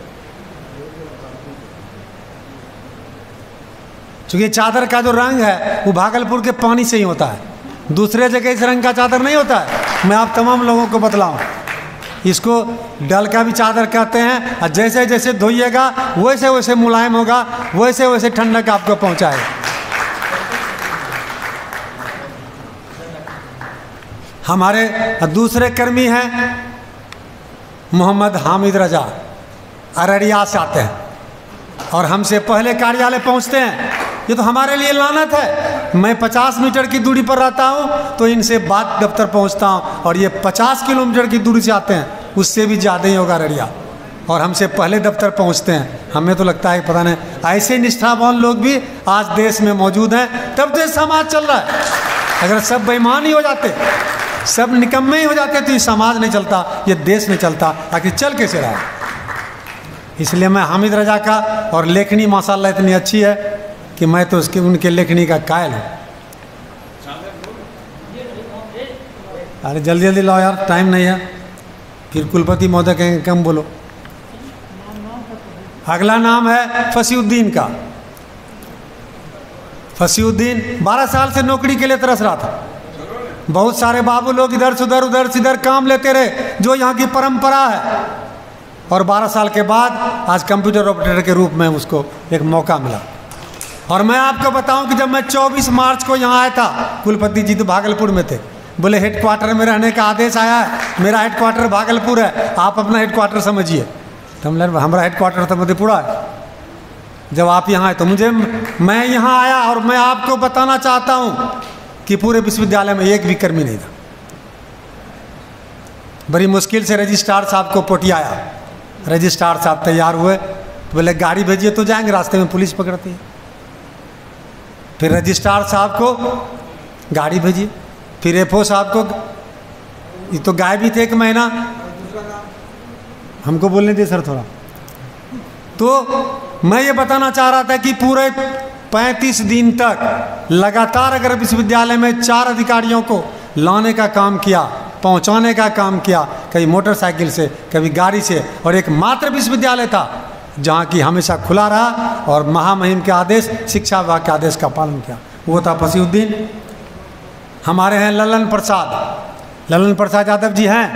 Speaker 5: चूंकि चादर का जो रंग है वो भागलपुर के पानी से ही होता है, दूसरे जगह इस रंग का चादर नहीं होता है। मैं आप तमाम लोगों को बतलाऊं, इसको डल का भी चादर कहते हैं, और जैसे जैसे धोइएगा वैसे वैसे मुलायम होगा, वैसे वैसे ठंडक आपको पहुंचाएगा। हमारे दूसरे कर्मी हैं मोहम्मद हामिद रजा, अररिया से आते हैं और हमसे पहले कार्यालय पहुंचते हैं। ये तो हमारे लिए लानत है। मैं पचास मीटर की दूरी पर रहता हूँ तो इनसे बाद दफ्तर पहुँचता हूँ, और ये पचास किलोमीटर की दूरी से आते हैं, उससे भी ज़्यादा ही होगा अररिया, और हमसे पहले दफ्तर पहुँचते हैं। हमें तो लगता है पता नहीं ऐसे निष्ठावान लोग भी आज देश में मौजूद हैं, तब तो समाज चल रहा है। अगर सब बेईमान ही हो जाते, सब निकम्मे ही हो जाते, तो ये समाज नहीं चलता, ये देश नहीं चलता। आखिर चल कैसे रहा है? इसलिए मैं हामिद रजा का, और लेखनी माशाल्लाह इतनी अच्छी है कि मैं तो उसकी उनके लेखनी का कायल हूँ। अरे जल्दी जल्दी लाओ यार, टाइम नहीं है, फिर कुलपति महोदय कहेंगे कम बोलो। अगला नाम है फसीउद्दीन का। फसीउद्दीन बारह साल से नौकरी के लिए तरस रहा था। बहुत सारे बाबू लोग इधर से उधर उधर से इधर काम लेते रहे, जो यहाँ की परंपरा है, और बारह साल के बाद आज कंप्यूटर ऑपरेटर के रूप में उसको एक मौका मिला। और मैं आपको बताऊं कि जब मैं चौबीस मार्च को यहाँ आया था, कुलपति जी तो भागलपुर में थे, बोले हेड क्वार्टर में रहने का आदेश आया है, मेरा हेड क्वार्टर भागलपुर है, आप अपना हेड क्वार्टर समझिए। तो हम लगे हमारा हेड क्वार्टर तो मधेपुरा है, जब आप यहाँ आए तो मुझे, मैं यहाँ आया और मैं आपको बताना चाहता हूँ कि पूरे विश्वविद्यालय में एक भी कर्मी नहीं था। बड़ी मुश्किल से रजिस्ट्रार साहब को पोटियाया, रजिस्ट्रार साहब तैयार हुए तो बोले गाड़ी भेजिए तो जाएंगे, रास्ते में पुलिस पकड़ती है। फिर रजिस्ट्रार साहब को गाड़ी भेजिए, फिर एफओ साहब को, ये तो गायब भी थे एक महीना, हमको बोलने दिए सर थोड़ा। तो मैं ये बताना चाह रहा था कि पूरे पैंतीस दिन तक लगातार अगर विश्वविद्यालय में चार अधिकारियों को लाने का काम किया, पहुंचाने का काम किया, कभी मोटरसाइकिल से कभी गाड़ी से, और एक मात्र विश्वविद्यालय था जहाँ की हमेशा खुला रहा और महामहिम के आदेश, शिक्षा विभाग के आदेश का पालन किया, वो था फसीउद्दीन। हमारे हैं ललन प्रसाद, ललन प्रसाद यादव जी हैं,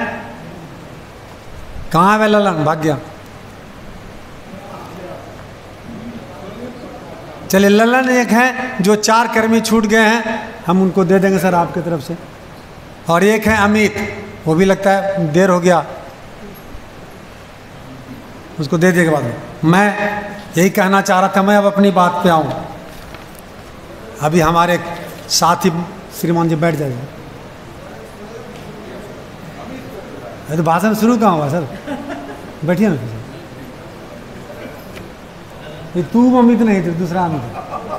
Speaker 5: कहाँ है ललन? भाग गया। चलिए, ललन एक हैं जो चार कर्मी छूट गए हैं, हम उनको दे देंगे सर आपकी तरफ से। और एक है अमित, वो भी लगता है देर हो गया, उसको दे देने के बाद में। मैं यही कहना चाह रहा था, मैं अब अपनी बात पे आऊँ। अभी हमारे साथी श्रीमान जी बैठ जाएंगे, तो भाषण शुरू कहाँ हुआ सर? बैठिए ना। ये तू अमित नहीं थे, दूसरा अमित।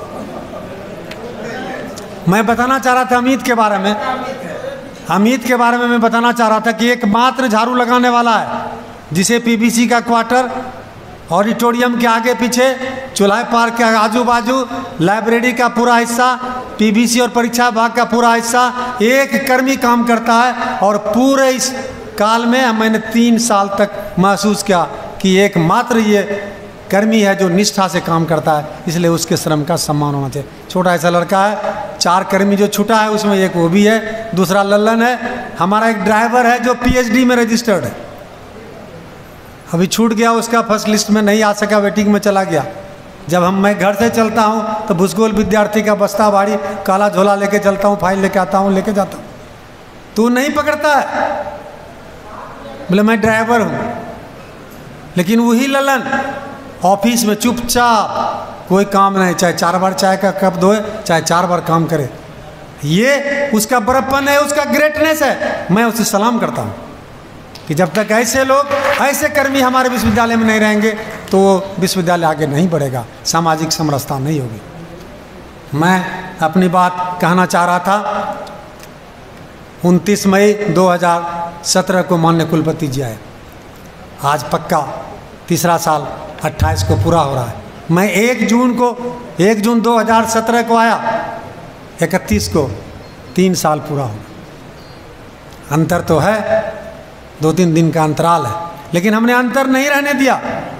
Speaker 5: मैं बताना चाह रहा था अमित के बारे में, अमित के बारे में मैं बताना चाह रहा था कि एकमात्र झाड़ू लगाने वाला है जिसे पीबीसी का क्वार्टर, ऑडिटोरियम के आगे पीछे, चुल्हा पार्क के आजू बाजू, लाइब्रेरी का पूरा हिस्सा, पीबीसी और परीक्षा विभाग का पूरा हिस्सा, एक कर्मी काम करता है। और पूरे इस काल में मैंने तीन साल तक महसूस किया कि एकमात्र ये कर्मी है जो निष्ठा से काम करता है, इसलिए उसके श्रम का सम्मान होना चाहिए। छोटा ऐसा लड़का है, चार कर्मी जो छूटा है उसमें एक वो भी है, दूसरा लल्लन है, हमारा एक ड्राइवर है जो पीएचडी में रजिस्टर्ड है, अभी छूट गया, उसका फर्स्ट लिस्ट में नहीं आ सका, वेटिंग में चला गया। जब हम मैं घर से चलता हूँ तो भूसगोल विद्यार्थी का बस्ता भारी काला झोला लेके चलता हूँ, फाइल लेके आता हूँ, लेके जाता हूँ, तू नहीं पकड़ता है, बोले मैं ड्राइवर हूँ। लेकिन वही ललन ऑफिस में चुपचाप, कोई काम नहीं, चाहे चार बार चाय का कप धोए, चाहे चार बार काम करे, ये उसका बड़प्पन है, उसका ग्रेटनेस है। मैं उसे सलाम करता हूँ कि जब तक ऐसे लोग, ऐसे कर्मी हमारे विश्वविद्यालय में नहीं रहेंगे तो विश्वविद्यालय आगे नहीं बढ़ेगा, सामाजिक समरसता नहीं होगी। मैं अपनी बात कहना चाह रहा था, उनतीस मई दो हज़ार सत्रह को माननीय कुलपति जी आए, आज पक्का तीसरा साल अट्ठाईस को पूरा हो रहा है। मैं एक जून को एक जून दो हज़ार सत्रह को आया, इकतीस को तीन साल पूरा हो गया। अंतर तो है, दो तीन दिन का अंतराल है, लेकिन हमने अंतर नहीं रहने दिया।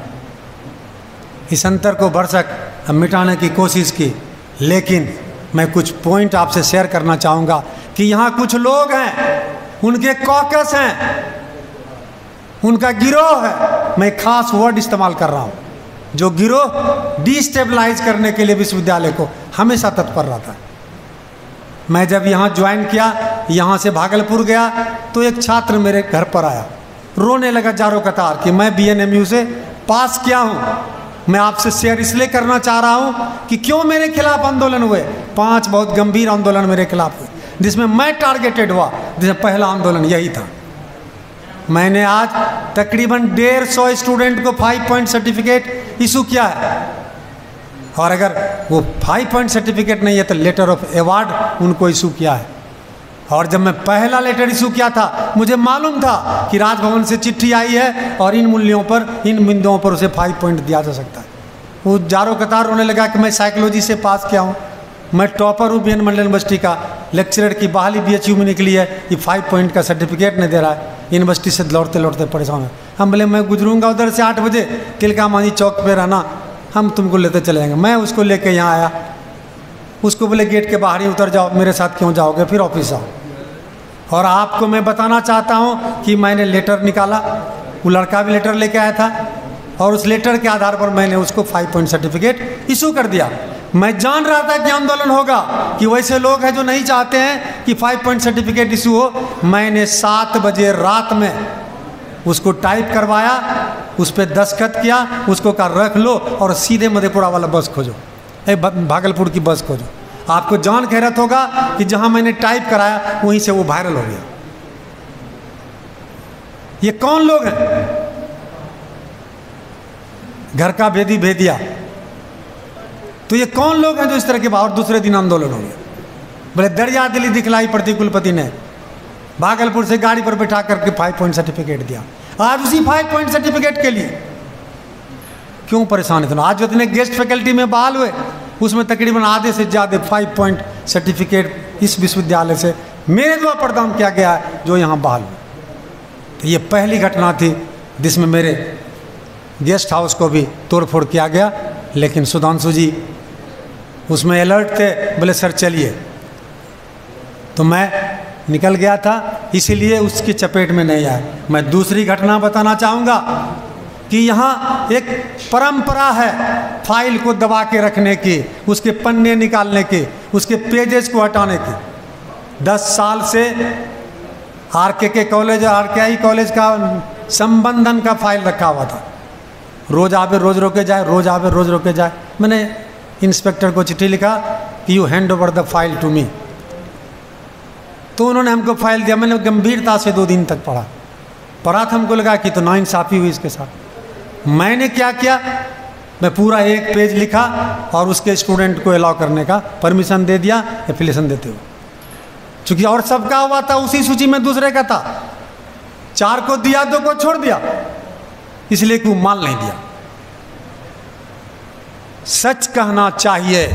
Speaker 5: इस अंतर को भरसक मिटाने की कोशिश की। लेकिन मैं कुछ पॉइंट आपसे शेयर करना चाहूँगा कि यहाँ कुछ लोग हैं, उनके कॉकस हैं, उनका गिरोह है, मैं खास वर्ड इस्तेमाल कर रहा हूँ, जो गिरोह डिस्टेबलाइज करने के लिए विश्वविद्यालय को हमेशा तत्पर रहता है। मैं जब यहाँ ज्वाइन किया, यहाँ से भागलपुर गया, तो एक छात्र मेरे घर पर आया, रोने लगा जारो कतार कि मैं बीएनएमयू से पास किया हूँ। मैं आपसे शेयर इसलिए करना चाह रहा हूँ कि क्यों मेरे खिलाफ आंदोलन हुए। पांच बहुत गंभीर आंदोलन मेरे खिलाफ हुए, जिसमें मैं टारगेटेड हुआ, जिसमें पहला आंदोलन यही था। मैंने आज तकरीबन डेढ़ सौ स्टूडेंट को फाइव पॉइंट सर्टिफिकेट इशू किया है, और अगर वो फाइव पॉइंट सर्टिफिकेट नहीं है तो लेटर ऑफ अवार्ड उनको इशू किया है। और जब मैं पहला लेटर इशू किया था, मुझे मालूम था कि राजभवन से चिट्ठी आई है और इन मूल्यों पर, इन बिंदुओं पर उसे फाइव पॉइंट दिया जा सकता है। वो जारो कतार रोने लगा कि मैं साइकोलॉजी से पास किया हूँ, मैं टॉपर हूँ बी एन मंडल यूनिवर्सिटी का, लेक्चरर की बहाली बी एच यू में निकली है, ये फाइव पॉइंट का सर्टिफिकेट नहीं दे रहा है, यूनिवर्सिटी से लौटते लौटते परेशान है। हम बोले मैं गुजरूंगा उधर से आठ बजे, तिलका मांझी चौक पे रहना, हम तुमको लेते चले जाएंगे। मैं उसको लेके यहाँ आया, उसको बोले गेट के बाहर ही उतर जाओ, मेरे साथ क्यों जाओगे, फिर ऑफिस आओ। और आपको मैं बताना चाहता हूँ कि मैंने लेटर निकाला, वो लड़का भी लेटर लेके आया था, और उस लेटर के आधार पर मैंने उसको फाइव पॉइंट सर्टिफिकेट इशू कर दिया। मैं जान रहा था कि आंदोलन होगा, कि वैसे लोग हैं जो नहीं चाहते हैं कि फाइव पॉइंट सर्टिफिकेट इशू हो। मैंने सात बजे रात में उसको टाइप करवाया, उस पर दस्तखत किया, उसको कहा रख लो और सीधे मधेपुरा वाला बस खोजो, ए भागलपुर की बस खोजो। आपको जान खैरत होगा कि जहां मैंने टाइप कराया वहीं से वो वायरल हो गया। ये कौन लोग हैं? घर का भेदी भेदिया। तो ये कौन लोग हैं जो इस तरह के और दूसरे दिन आंदोलन हो गया? बोले दरिया दिली दिखलाई पड़ती कुलपति ने, भागलपुर से गाड़ी पर बैठा करके फाइव पॉइंट सर्टिफिकेट दिया। आज उसी फाइव पॉइंट सर्टिफिकेट के लिए क्यों परेशान इतना? आज जो इतने गेस्ट फैकल्टी में बहाल हुए उसमें तकरीबन आधे से ज़्यादा फाइव पॉइंट सर्टिफिकेट इस विश्वविद्यालय से मेरे द्वारा प्रदान किया गया है जो यहाँ बहाल हुए। तो ये पहली घटना थी जिसमें मेरे गेस्ट हाउस को भी तोड़फोड़ किया गया, लेकिन सुधांशु जी उसमें अलर्ट थे, बोले सर चलिए, तो मैं निकल गया था, इसीलिए उसकी चपेट में नहीं आया। मैं दूसरी घटना बताना चाहूँगा कि यहाँ एक परंपरा है फाइल को दबा के रखने की, उसके पन्ने निकालने की, उसके पेजेस को हटाने की। दस साल से आर के के कॉलेज और आर के आई कॉलेज का संबंधन का फाइल रखा हुआ था। रोज आवे रोज रोके जाए, रोज आवे रोज रोके जाए। मैंने इंस्पेक्टर को चिट्ठी लिखा कि you hand over the file to me, तो उन्होंने हमको फाइल दिया। मैंने गंभीरता से दो दिन तक पढ़ा पढ़ा था हमको लगा कि तो नाइंसाफ़ी हुई इसके साथ। मैंने क्या किया, मैं पूरा एक पेज लिखा और उसके स्टूडेंट को अलाउ करने का परमिशन दे दिया एफिलिएशन देते हुए, चूँकि और सबका हुआ था उसी सूची में दूसरे का था। चार को दिया, दो को छोड़ दिया, इसलिए कि वो माल नहीं दिया। सच कहना चाहिए,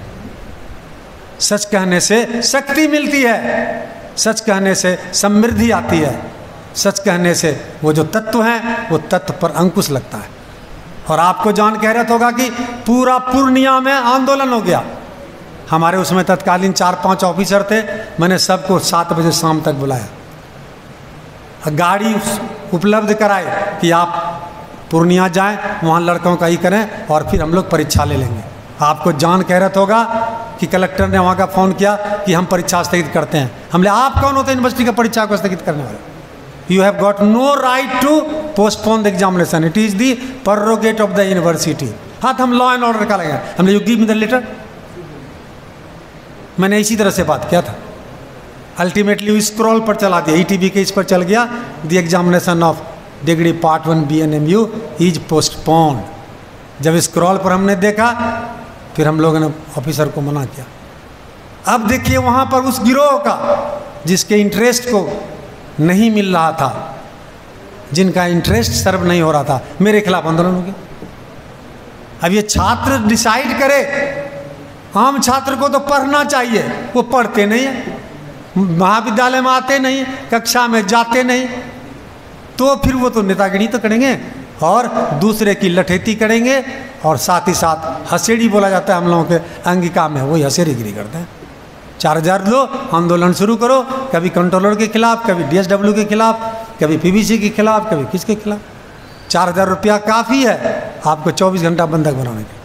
Speaker 5: सच कहने से शक्ति मिलती है, सच कहने से समृद्धि आती है, सच कहने से वो जो तत्व हैं वो तत्व पर अंकुश लगता है। और आपको जान कह रहा होगा कि पूरा पूर्णिया में आंदोलन हो गया। हमारे उसमें तत्कालीन चार पांच ऑफिसर थे, मैंने सबको सात बजे शाम तक बुलाया, गाड़ी उपलब्ध कराए कि आप पूर्णिया जाएं, वहाँ लड़कों का ही करें और फिर हम लोग परीक्षा ले लेंगे। आपको जान कह रहा होगा कि कलेक्टर ने वहाँ का फ़ोन किया कि हम परीक्षा स्थगित करते हैं। हमने आप कौन होते हैं यूनिवर्सिटी का परीक्षा को स्थगित करने वाले? You have got no right to postpone the examination, it is the prerogative of the university. हाँ, तो हम लॉ एंड ऑर्डर का लगे, हमने you give me the letter. मैंने इसी तरह से बात किया था। अल्टीमेटली स्क्रॉल पर चला दिया, ई टी वी के इस पर चल गया, the examination of degree part one B N M U is postpone. जब स्क्रॉल पर हमने देखा, फिर हम लोगों ने ऑफिसर को मना किया। अब देखिए वहाँ पर उस गिरोह का जिसके इंटरेस्ट को नहीं मिल रहा था, जिनका इंटरेस्ट सर्व नहीं हो रहा था, मेरे खिलाफ आंदोलन हो गया। अब ये छात्र डिसाइड करे, आम छात्र को तो पढ़ना चाहिए, वो पढ़ते नहीं है, महाविद्यालय में आते नहीं, कक्षा में जाते नहीं, तो फिर वो तो नेतागिरी तो करेंगे और दूसरे की लठेती करेंगे और साथ ही साथ हसेड़ी बोला जाता है हम लोगों के अंगिका में, वही हसेड़ीगिरी करते हैं। चार हजार दो, आंदोलन शुरू करो, कभी कंट्रोलर के खिलाफ, कभी डी एस डब्ल्यू के खिलाफ, कभी पी बी सी के खिलाफ, कभी किसके खिलाफ। चार हजार रुपया काफ़ी है आपको चौबीस घंटा बंधक बनाने के।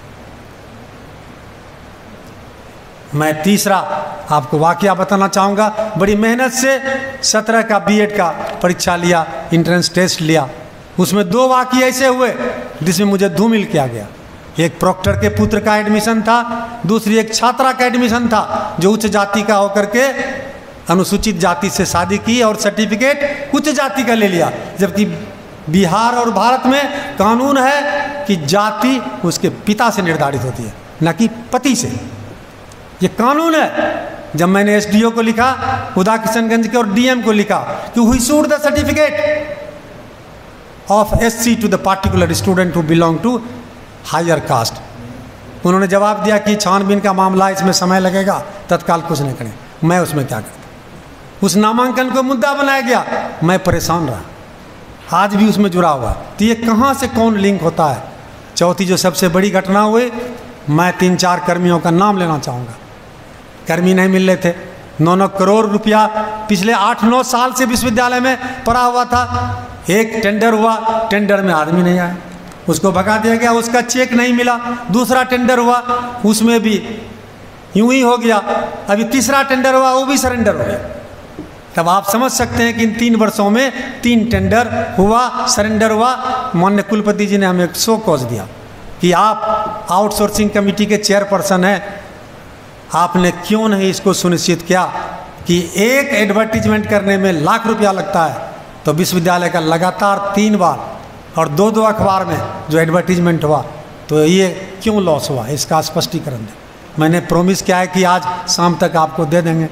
Speaker 5: मैं तीसरा आपको वाकया बताना चाहूँगा। बड़ी मेहनत से सत्रह का बी एड का परीक्षा लिया, इंट्रेंस टेस्ट लिया, उसमें दो वाकये ऐसे हुए जिसमें मुझे धूमिल किया गया। एक प्रॉक्टर के पुत्र का एडमिशन था, दूसरी एक छात्रा का एडमिशन था जो उच्च जाति का होकर के अनुसूचित जाति से शादी की और सर्टिफिकेट उच्च जाति का ले लिया। जबकि बिहार और भारत में कानून है कि जाति उसके पिता से निर्धारित होती है, न कि पति से। ये कानून है। जब मैंने एस डी ओ को लिखा, उदा किशनगंज के, और डी एम को लिखा कि who issued the certificate of S C to the particular student who belong to higher caste, उन्होंने जवाब दिया कि छानबीन का मामला, इसमें समय लगेगा, तत्काल कुछ नहीं करें। मैं उसमें क्या करता? उस नामांकन को मुद्दा बनाया गया, मैं परेशान रहा, आज भी उसमें जुड़ा हुआ। तो ये कहाँ से कौन लिंक होता है? चौथी जो सबसे बड़ी घटना हुई, मैं तीन चार कर्मियों का नाम लेना चाहूँगा। कर्मी नहीं मिल रहे थे, नौ नौ करोड़ रुपया पिछले आठ नौ साल से विश्वविद्यालय में पड़ा हुआ था। एक टेंडर हुआ, टेंडर में आदमी नहीं आया, उसको भगा दिया गया, उसका चेक नहीं मिला। दूसरा टेंडर हुआ, उसमें भी यूं ही हो गया। अभी तीसरा टेंडर हुआ, वो भी सरेंडर हो गया। तब आप समझ सकते हैं कि इन तीन वर्षों में तीन टेंडर हुआ, सरेंडर हुआ। माननीय कुलपति जी ने हमें एक शो कॉज दिया कि आप आउटसोर्सिंग कमेटी के चेयरपर्सन हैं, आपने क्यों नहीं इसको सुनिश्चित किया कि एक एडवर्टीजमेंट करने में लाख रुपया लगता है, तो विश्वविद्यालय का लगातार तीन बार और दो दो अखबार में जो एडवर्टीजमेंट हुआ, तो ये क्यों लॉस हुआ, इसका स्पष्टीकरण दें। मैंने प्रॉमिस किया है कि आज शाम तक आपको दे देंगे।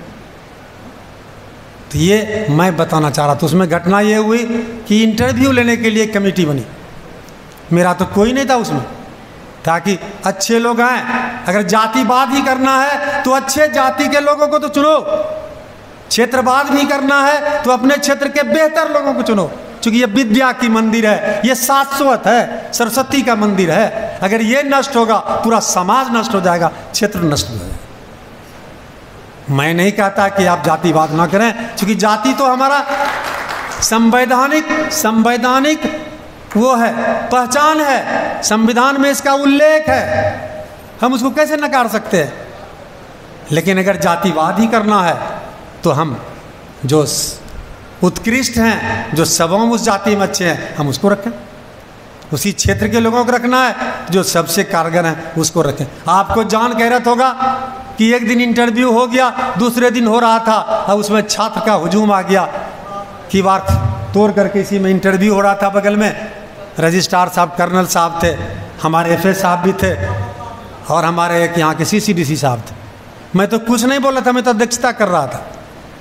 Speaker 5: तो ये मैं बताना चाह रहा था। उसमें घटना ये हुई कि इंटरव्यू लेने के लिए कमेटी बनी, मेरा तो कोई नहीं था उसमें, ताकि अच्छे लोग आए। अगर जातिवाद ही करना है तो अच्छे जाति के लोगों को तो चुनो, क्षेत्रवाद भी करना है तो अपने क्षेत्र के बेहतर लोगों को चुनो, क्योंकि ये विद्या की मंदिर है, ये शाश्वत है, सरस्वती का मंदिर है। अगर ये नष्ट होगा पूरा समाज नष्ट हो जाएगा, क्षेत्र नष्ट हो जाएगा। मैं नहीं कहता कि आप जातिवाद ना करें, क्योंकि जाति तो हमारा संवैधानिक संवैधानिक वो है, पहचान है, संविधान में इसका उल्लेख है, हम उसको कैसे नकार सकते हैं। लेकिन अगर जातिवाद ही करना है तो हम जो उत्कृष्ट हैं, जो सबों उस जाति में अच्छे हैं, हम उसको रखें। उसी क्षेत्र के लोगों को रखना है, जो सबसे कारगर हैं उसको रखें। आपको जान गैरत होगा कि एक दिन इंटरव्यू हो गया, दूसरे दिन हो रहा था, और उसमें छात्र का हुजूम आ गया, कीवाड़ तोड़ करके इसी में इंटरव्यू हो रहा था। बगल में रजिस्ट्रार साहब, कर्नल साहब थे, हमारे एफ ए साहब भी थे, और हमारे एक यहाँ के सी सी डी सी साहब थे। मैं तो कुछ नहीं बोला था, मैं तो अध्यक्षता कर रहा था।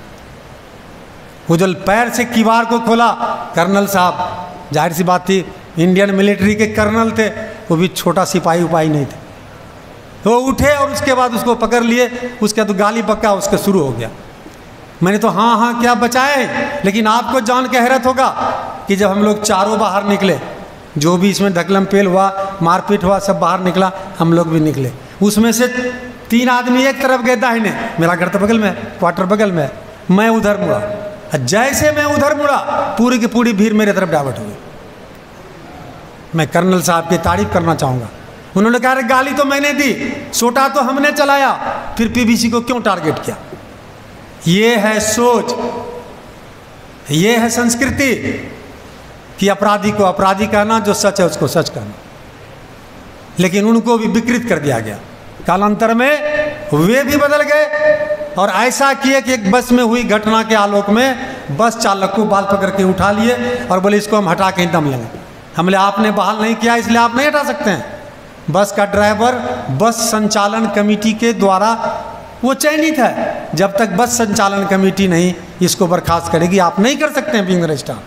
Speaker 5: वो जो पैर से किवाड़ को खोला, कर्नल साहब, जाहिर सी बात थी, इंडियन मिलिट्री के कर्नल थे, वो भी छोटा सिपाही उपाही नहीं थे। वो उठे और उसके बाद उसको पकड़ लिए, उसके तो गाली बक्का उसके शुरू हो गया। मैंने तो हाँ हाँ क्या बचाए। लेकिन आपको जान के हैरत होगा कि जब हम लोग चारों बाहर निकले, जो भी इसमें ढकलम पेल हुआ, मारपीट हुआ, सब बाहर निकला, हम लोग भी निकले। उसमें से तीन आदमी एक तरफ गए दाहिने, मेरा घर तो बगल में, क्वार्टर बगल में, मैं उधर मुड़ा। जैसे मैं उधर मुड़ा, पूरी की पूरी भीड़ मेरे तरफ डाइवर्ट हो गई। मैं कर्नल साहब की तारीफ करना चाहूँगा। उन्होंने कहा, गाली तो मैंने दी, सोटा तो हमने चलाया, फिर पीबीसी को क्यों टारगेट किया। ये है सोच, ये है संस्कृति कि अपराधी को अपराधी कहना, जो सच है उसको सच कहना। लेकिन उनको भी विकृत कर दिया गया। कालांतर में वे भी बदल गए और ऐसा किए कि एक बस में हुई घटना के आलोक में बस चालक को बाल पकड़ के उठा लिए और बोले इसको हम हटा के दम लेंगे। हमने आपने बहाल नहीं किया, इसलिए आप नहीं हटा सकते हैं। बस का ड्राइवर बस संचालन कमेटी के द्वारा वो चयनित है। जब तक बस संचालन कमेटी नहीं इसको बर्खास्त करेगी, आप नहीं कर सकते हैं विंग रजिस्ट्रार।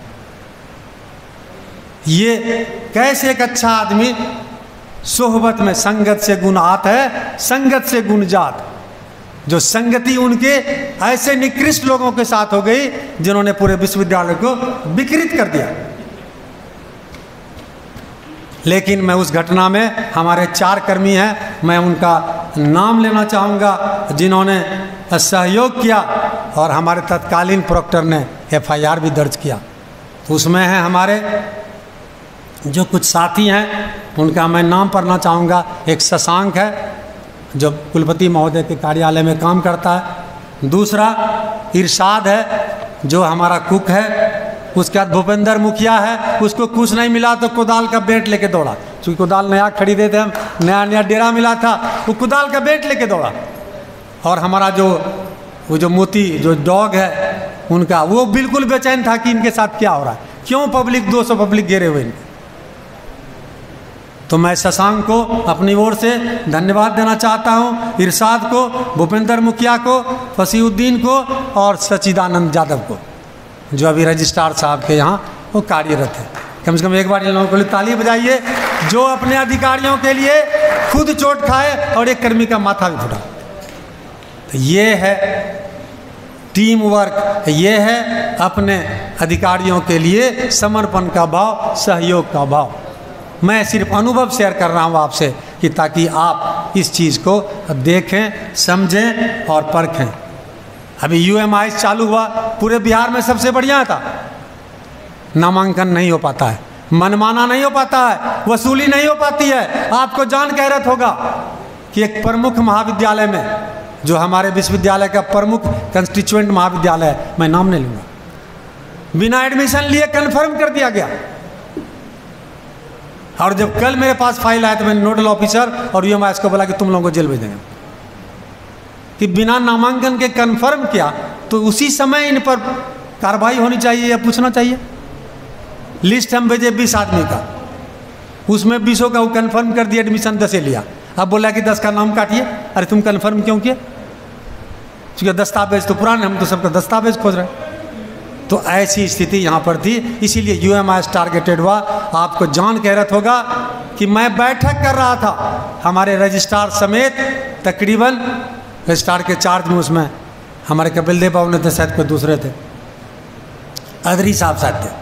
Speaker 5: ये कैसे एक अच्छा आदमी, सोहबत में संगत से गुण आत है, संगत से गुण जात। जो संगति उनके ऐसे निकृष्ट लोगों के साथ हो गई जिन्होंने पूरे विश्वविद्यालय को विकृत कर दिया। लेकिन मैं उस घटना में, हमारे चार कर्मी हैं, मैं उनका नाम लेना चाहूँगा जिन्होंने सहयोग किया और हमारे तत्कालीन प्रोक्टर ने एफ आई आर भी दर्ज किया। उसमें हैं हमारे जो कुछ साथी हैं, उनका मैं नाम पढ़ना चाहूँगा। एक शशांक है जो कुलपति महोदय के कार्यालय में काम करता है। दूसरा इरशाद है जो हमारा कुक है। उसके बाद भूपेंद्र मुखिया है, उसको कुछ नहीं मिला तो कुदाल का बेट लेके दौड़ा, क्योंकि कुदाल नया खरीदे थे हम, नया नया डेरा मिला था, वो कुदाल का बेट लेके दौड़ा। और हमारा जो वो जो मोती जो डॉग है उनका, वो बिल्कुल बेचैन था कि इनके साथ क्या हो रहा है, क्यों पब्लिक दो सौ पब्लिक घेरे हुए इनके। तो मैं शशांक को अपनी ओर से धन्यवाद देना चाहता हूँ, इरशाद को, भूपेंद्र मुखिया को, फसीउद्दीन को और सच्चिदानंद यादव को, जो अभी रजिस्ट्रार साहब के यहाँ वो कार्यरत है। कम से कम एक बार इन लोगों के लिए ताली बजाइए, जो अपने अधिकारियों के लिए खुद चोट खाए और एक कर्मी का माथा भी फुटा। तो ये है टीम वर्क, ये है अपने अधिकारियों के लिए समर्पण का भाव, सहयोग का भाव। मैं सिर्फ अनुभव शेयर कर रहा हूँ आपसे कि ताकि आप इस चीज़ को देखें, समझें और परखें। अभी यू एम आई चालू हुआ, पूरे बिहार में सबसे बढ़िया था, नामांकन नहीं हो पाता है। मनमाना नहीं हो पाता है, वसूली नहीं हो पाती है। आपको जान के हैरत होगा कि एक प्रमुख महाविद्यालय में, जो हमारे विश्वविद्यालय का प्रमुख कंस्टिट्यूएंट महाविद्यालय है, मैं नाम नहीं लूँगा, बिना एडमिशन लिए कन्फर्म कर दिया गया। और जब कल मेरे पास फाइल आया तो मैंने नोडल ऑफिसर और यूएमआईएस को बोला कि तुम लोगों को जेल भेज देंगे, कि बिना नामांकन के कन्फर्म किया तो उसी समय इन पर कार्रवाई होनी चाहिए या पूछना चाहिए। लिस्ट हम भेजे बीस आदमी का, उसमें बीसों का वो कन्फर्म कर दिया, एडमिशन दस लिया। अब बोला कि दस का नाम काटिए। अरे तुम कन्फर्म क्यों किए? क्योंकि दस्तावेज तो पुराने, हम तो सबका दस्तावेज खोज रहे हैं। तो ऐसी स्थिति यहाँ पर थी, इसीलिए यूएमआईएस टारगेटेड हुआ। आपको जान के हैरत होगा कि मैं बैठक कर रहा था हमारे रजिस्ट्रार समेत, तकरीबन रजिस्ट्रार के चार्ज में उसमें हमारे कपिल देव बाबू ने थे, शायद कोई दूसरे थे, अदरी साहब शायद थे।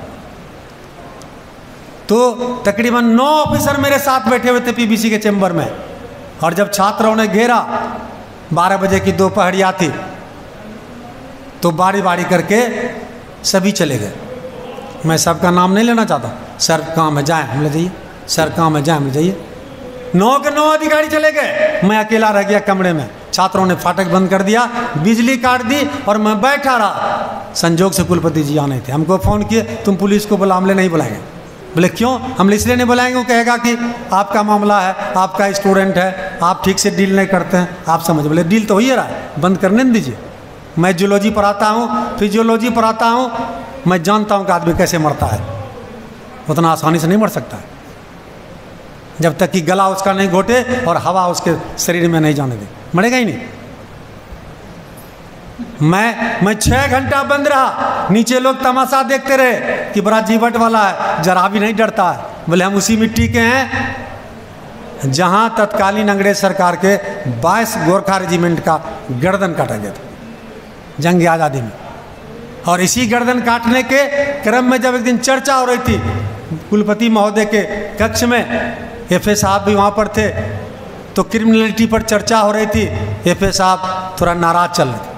Speaker 5: तो तकरीबन नौ ऑफिसर मेरे साथ बैठे हुए थे पीबीसी के चैम्बर में। और जब छात्रों ने घेरा, बारह बजे की दोपहरिया थी, तो बारी बारी करके सभी चले गए। मैं सबका नाम नहीं लेना चाहता। सर काम है जाए, हम ले जाइए, सर काम है जाए, हम ले जाइए। नौ के नौ अधिकारी चले गए, मैं अकेला रह गया कमरे में। छात्रों ने फाटक बंद कर दिया, बिजली काट दी और मैं बैठा रहा। संजोग से कुलपति जी आने थे, हमको फ़ोन किए, तुम पुलिस को बुला, हमले नहीं बुलाएंगे। बोले क्यों? हम इसलिए नहीं बुलाएंगे, वो कहेगा कि आपका मामला है, आपका स्टूडेंट है, आप ठीक से डील नहीं करते हैं, आप समझ। बोले डील तो हो ही रहा है, बंद करने नहीं दीजिए। मैं जूलॉजी पढ़ाता हूँ, फिजियोलॉजी पढ़ाता हूँ, मैं जानता हूँ कि आदमी कैसे मरता है। उतना आसानी से नहीं मर सकता है जब तक कि गला उसका नहीं घोटे और हवा उसके शरीर में नहीं जाने दे, मरेगा ही नहीं। मैं मैं छः घंटा बंद रहा, नीचे लोग तमाशा देखते रहे कि बड़ा जीवट वाला है, जरा भी नहीं डरता है। बोले हम उसी मिट्टी के हैं जहां तत्कालीन अंग्रेज सरकार के बाईस गोरखा रेजिमेंट का गर्दन काटा गया था जंग आज़ादी में। और इसी गर्दन काटने के क्रम में जब एक दिन चर्चा हो रही थी कुलपति महोदय के कक्ष में, एफ ए साहब भी वहाँ पर थे, तो क्रिमिनलिटी पर चर्चा हो रही थी। एफ ए साहब थोड़ा नाराज चल रहे थे,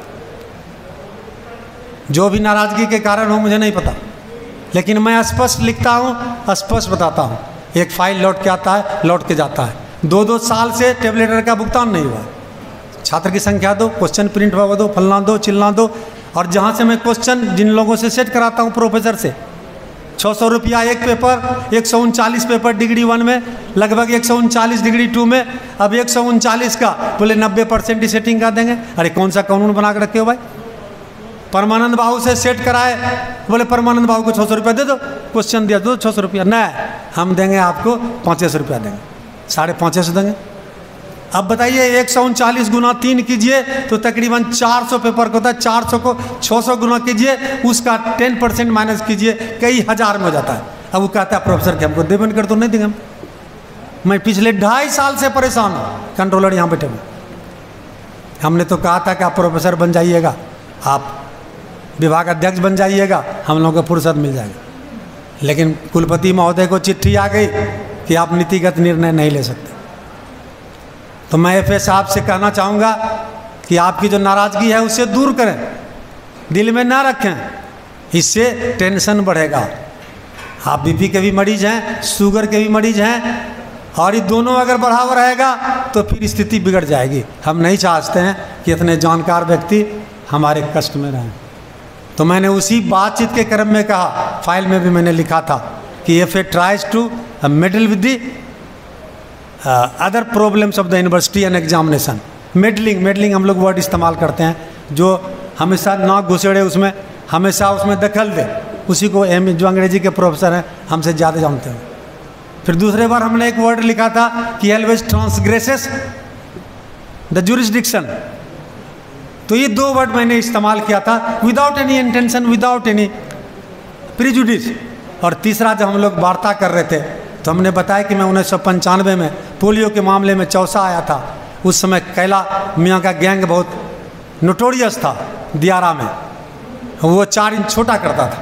Speaker 5: जो भी नाराज़गी के कारण हो मुझे नहीं पता, लेकिन मैं स्पष्ट लिखता हूँ, स्पष्ट बताता हूँ। एक फाइल लौट के आता है, लौट के जाता है। दो दो साल से टेबलेटर का भुगतान नहीं हुआ। छात्र की संख्या दो, क्वेश्चन प्रिंट हुआ दो, फलना दो, चिलना दो। और जहाँ से मैं क्वेश्चन जिन लोगों से सेट कराता हूँ प्रोफेसर से, छः सौ रुपया एक पेपर, एक सौ उनचालीस पेपर डिग्री वन में, लगभग एक सौ उनचालीस डिग्री टू में। अब एक सौ उनचालीस का बोले नब्बे परसेंट ही सेटिंग का देंगे। अरे कौन सा कानून बना के रखे हो भाई? परमानंद बाबू से सेट कराए, बोले परमानंद बाबू को छः सौ रुपया दे दो, क्वेश्चन दिया दो छः सौ रुपया। नहीं, हम देंगे आपको पाँच सौ रुपया देंगे, साढ़े पाँच सौ देंगे। अब बताइए एक सौ उनचालीस गुना तीन कीजिए तो तकरीबन चार सौ पेपर को होता है। चार सौ को छः सौ गुना कीजिए, उसका टेन परसेंट माइनस कीजिए, कई हज़ार में हो जाता है। अब वो कहता है प्रोफेसर कि हमको देवन कर तो नहीं देंगे हम। मैं पिछले ढाई साल से परेशान हूँ। कंट्रोलर यहाँ बैठे हुए, हमने तो कहा था कि आप प्रोफेसर बन जाइएगा, आप विभाग अध्यक्ष बन जाइएगा, हम लोगों को फुर्सत मिल जाएगी। लेकिन कुलपति महोदय को चिट्ठी आ गई कि आप नीतिगत निर्णय नहीं ले सकते। तो मैं एफ ए साहब से कहना चाहूँगा कि आपकी जो नाराज़गी है उससे दूर करें, दिल में ना रखें, इससे टेंशन बढ़ेगा। आप बीपी के भी मरीज हैं, शुगर के भी मरीज हैं, और ये दोनों अगर बढ़ा हुआ रहेगा तो फिर स्थिति बिगड़ जाएगी। हम नहीं चाहते हैं कि इतने जानकार व्यक्ति हमारे कष्ट में रहें। तो मैंने उसी बातचीत के क्रम में कहा, फाइल में भी मैंने लिखा था कि F A tries to meddle with the other problems of the university and examination. Meddling meddling हम लोग वर्ड इस्तेमाल करते हैं, जो हमेशा नाक घुसेड़े उसमें, हमेशा उसमें दखल दे, उसी को एम जो अंग्रेजी के प्रोफेसर हैं हमसे ज़्यादा जानते हैं। फिर दूसरे बार हमने एक वर्ड लिखा था कि एलवेज ट्रांसग्रेसेस द जुरिस्डिक्शन। तो ये दो वर्ड मैंने इस्तेमाल किया था, without any intention, without any prejudice. और तीसरा जब हम लोग वार्ता कर रहे थे तो हमने बताया कि मैं उन्नीस सौ पंचानवे में पोलियो के मामले में चौसा आया था। उस समय कैला मियाँ का गैंग बहुत नोटोरियस था दियारा में, वो चार इंच छोटा करता था।